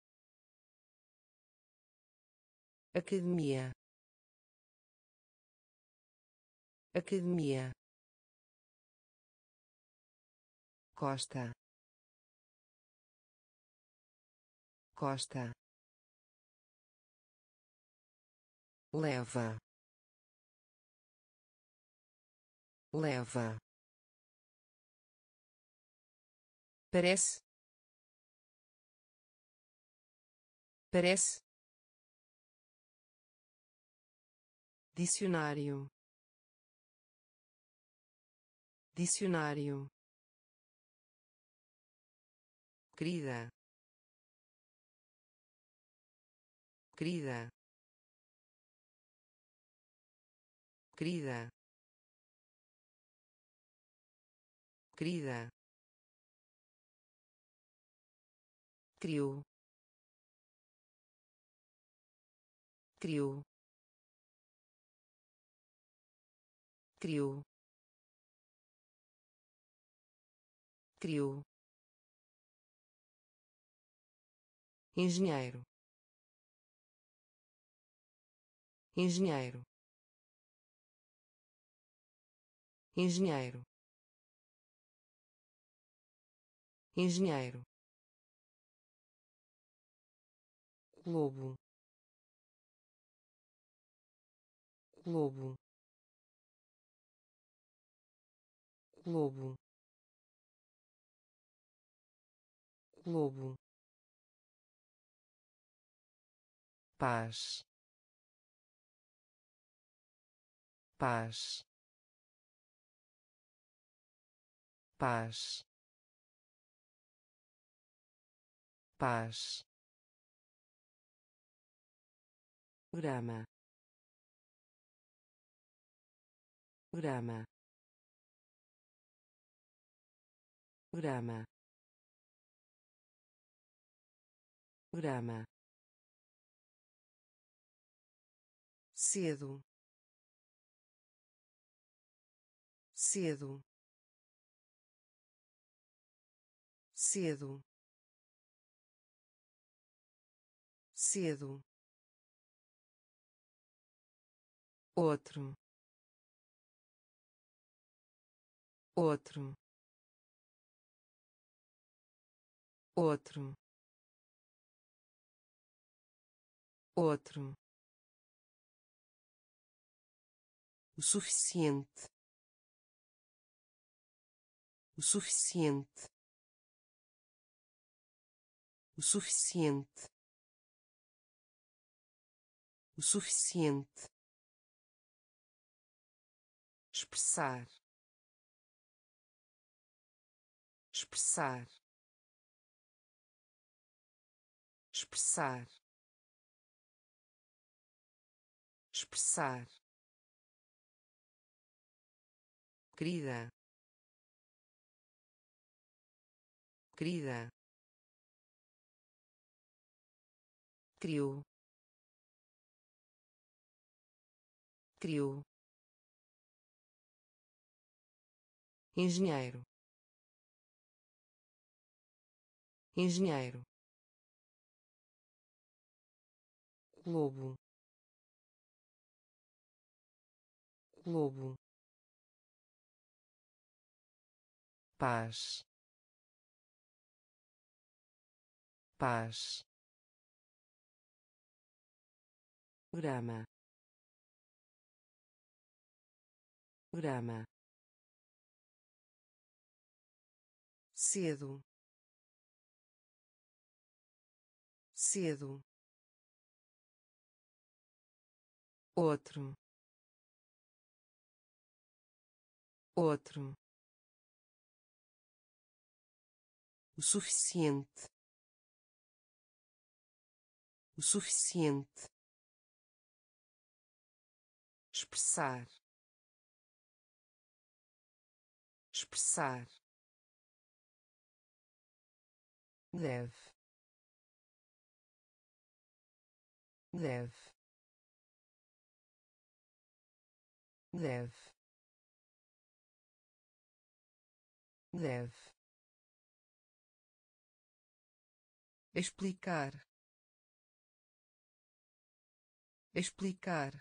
academia, academia, costa, costa, leva, leva, parece, parece, dicionário, dicionário, querida, querida, querida, querida, criou, criou, criou, criou, engenheiro, engenheiro, engenheiro, engenheiro, globo, globo, globo, globo, paz, paz, paz, paz, grama, grama, grama, grama, cedo, cedo, cedo, cedo, outro, outro, outro, outro, o suficiente, o suficiente, o suficiente, o suficiente, expressar, expressar, expressar, expressar, querida, querida, criou, criou, engenheiro, engenheiro, globo, globo, paz, paz, grama, grama, cedo, cedo, outro, outro, o suficiente, o suficiente, expressar, expressar, deve, deve, deve, deve, explicar, explicar,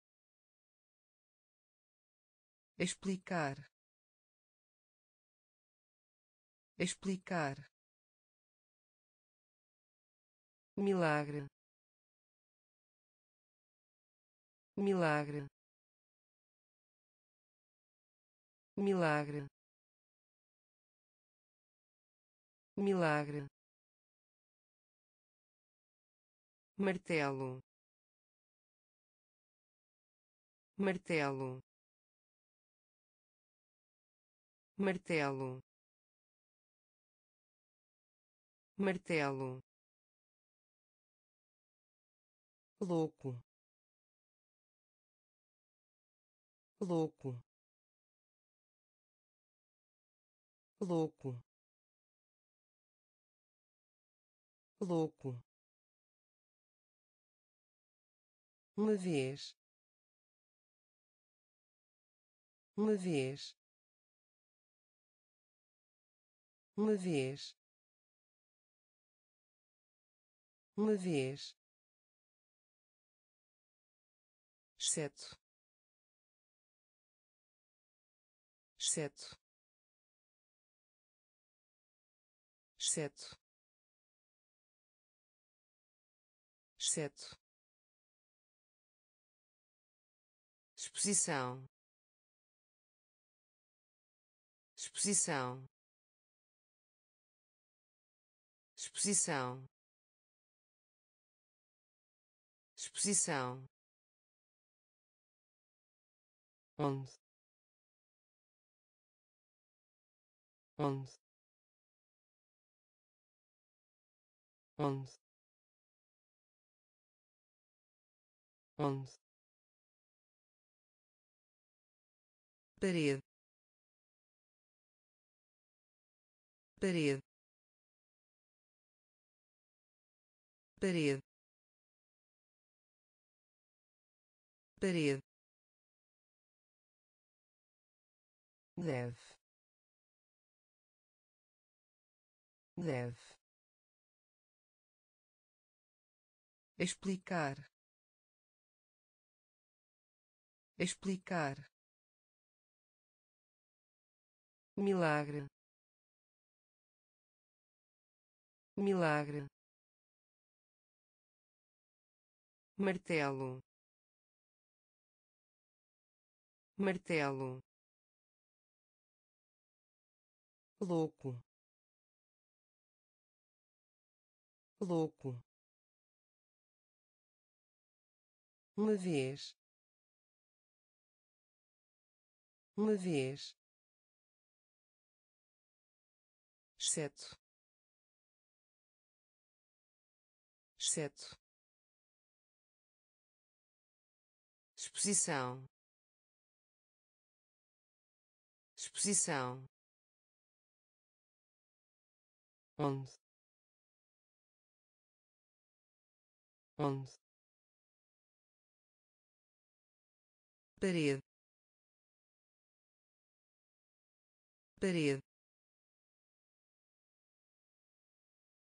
explicar, explicar, milagre, milagre, milagre, milagre, martelo, martelo, martelo, martelo, louco, louco, louco, louco, uma vez, uma vez, uma vez, uma vez, exceto, exceto, exceto, exceto, exposição, exposição, exposição, exposição, onde, onde, onde, onde, parede, parede, parede, parede, deve, deve, explicar, explicar, milagre, milagre, martelo, martelo, louco, louco, uma vez, uma vez, exceto, exceto, exposição, exposição, onde, onde, parede, parede,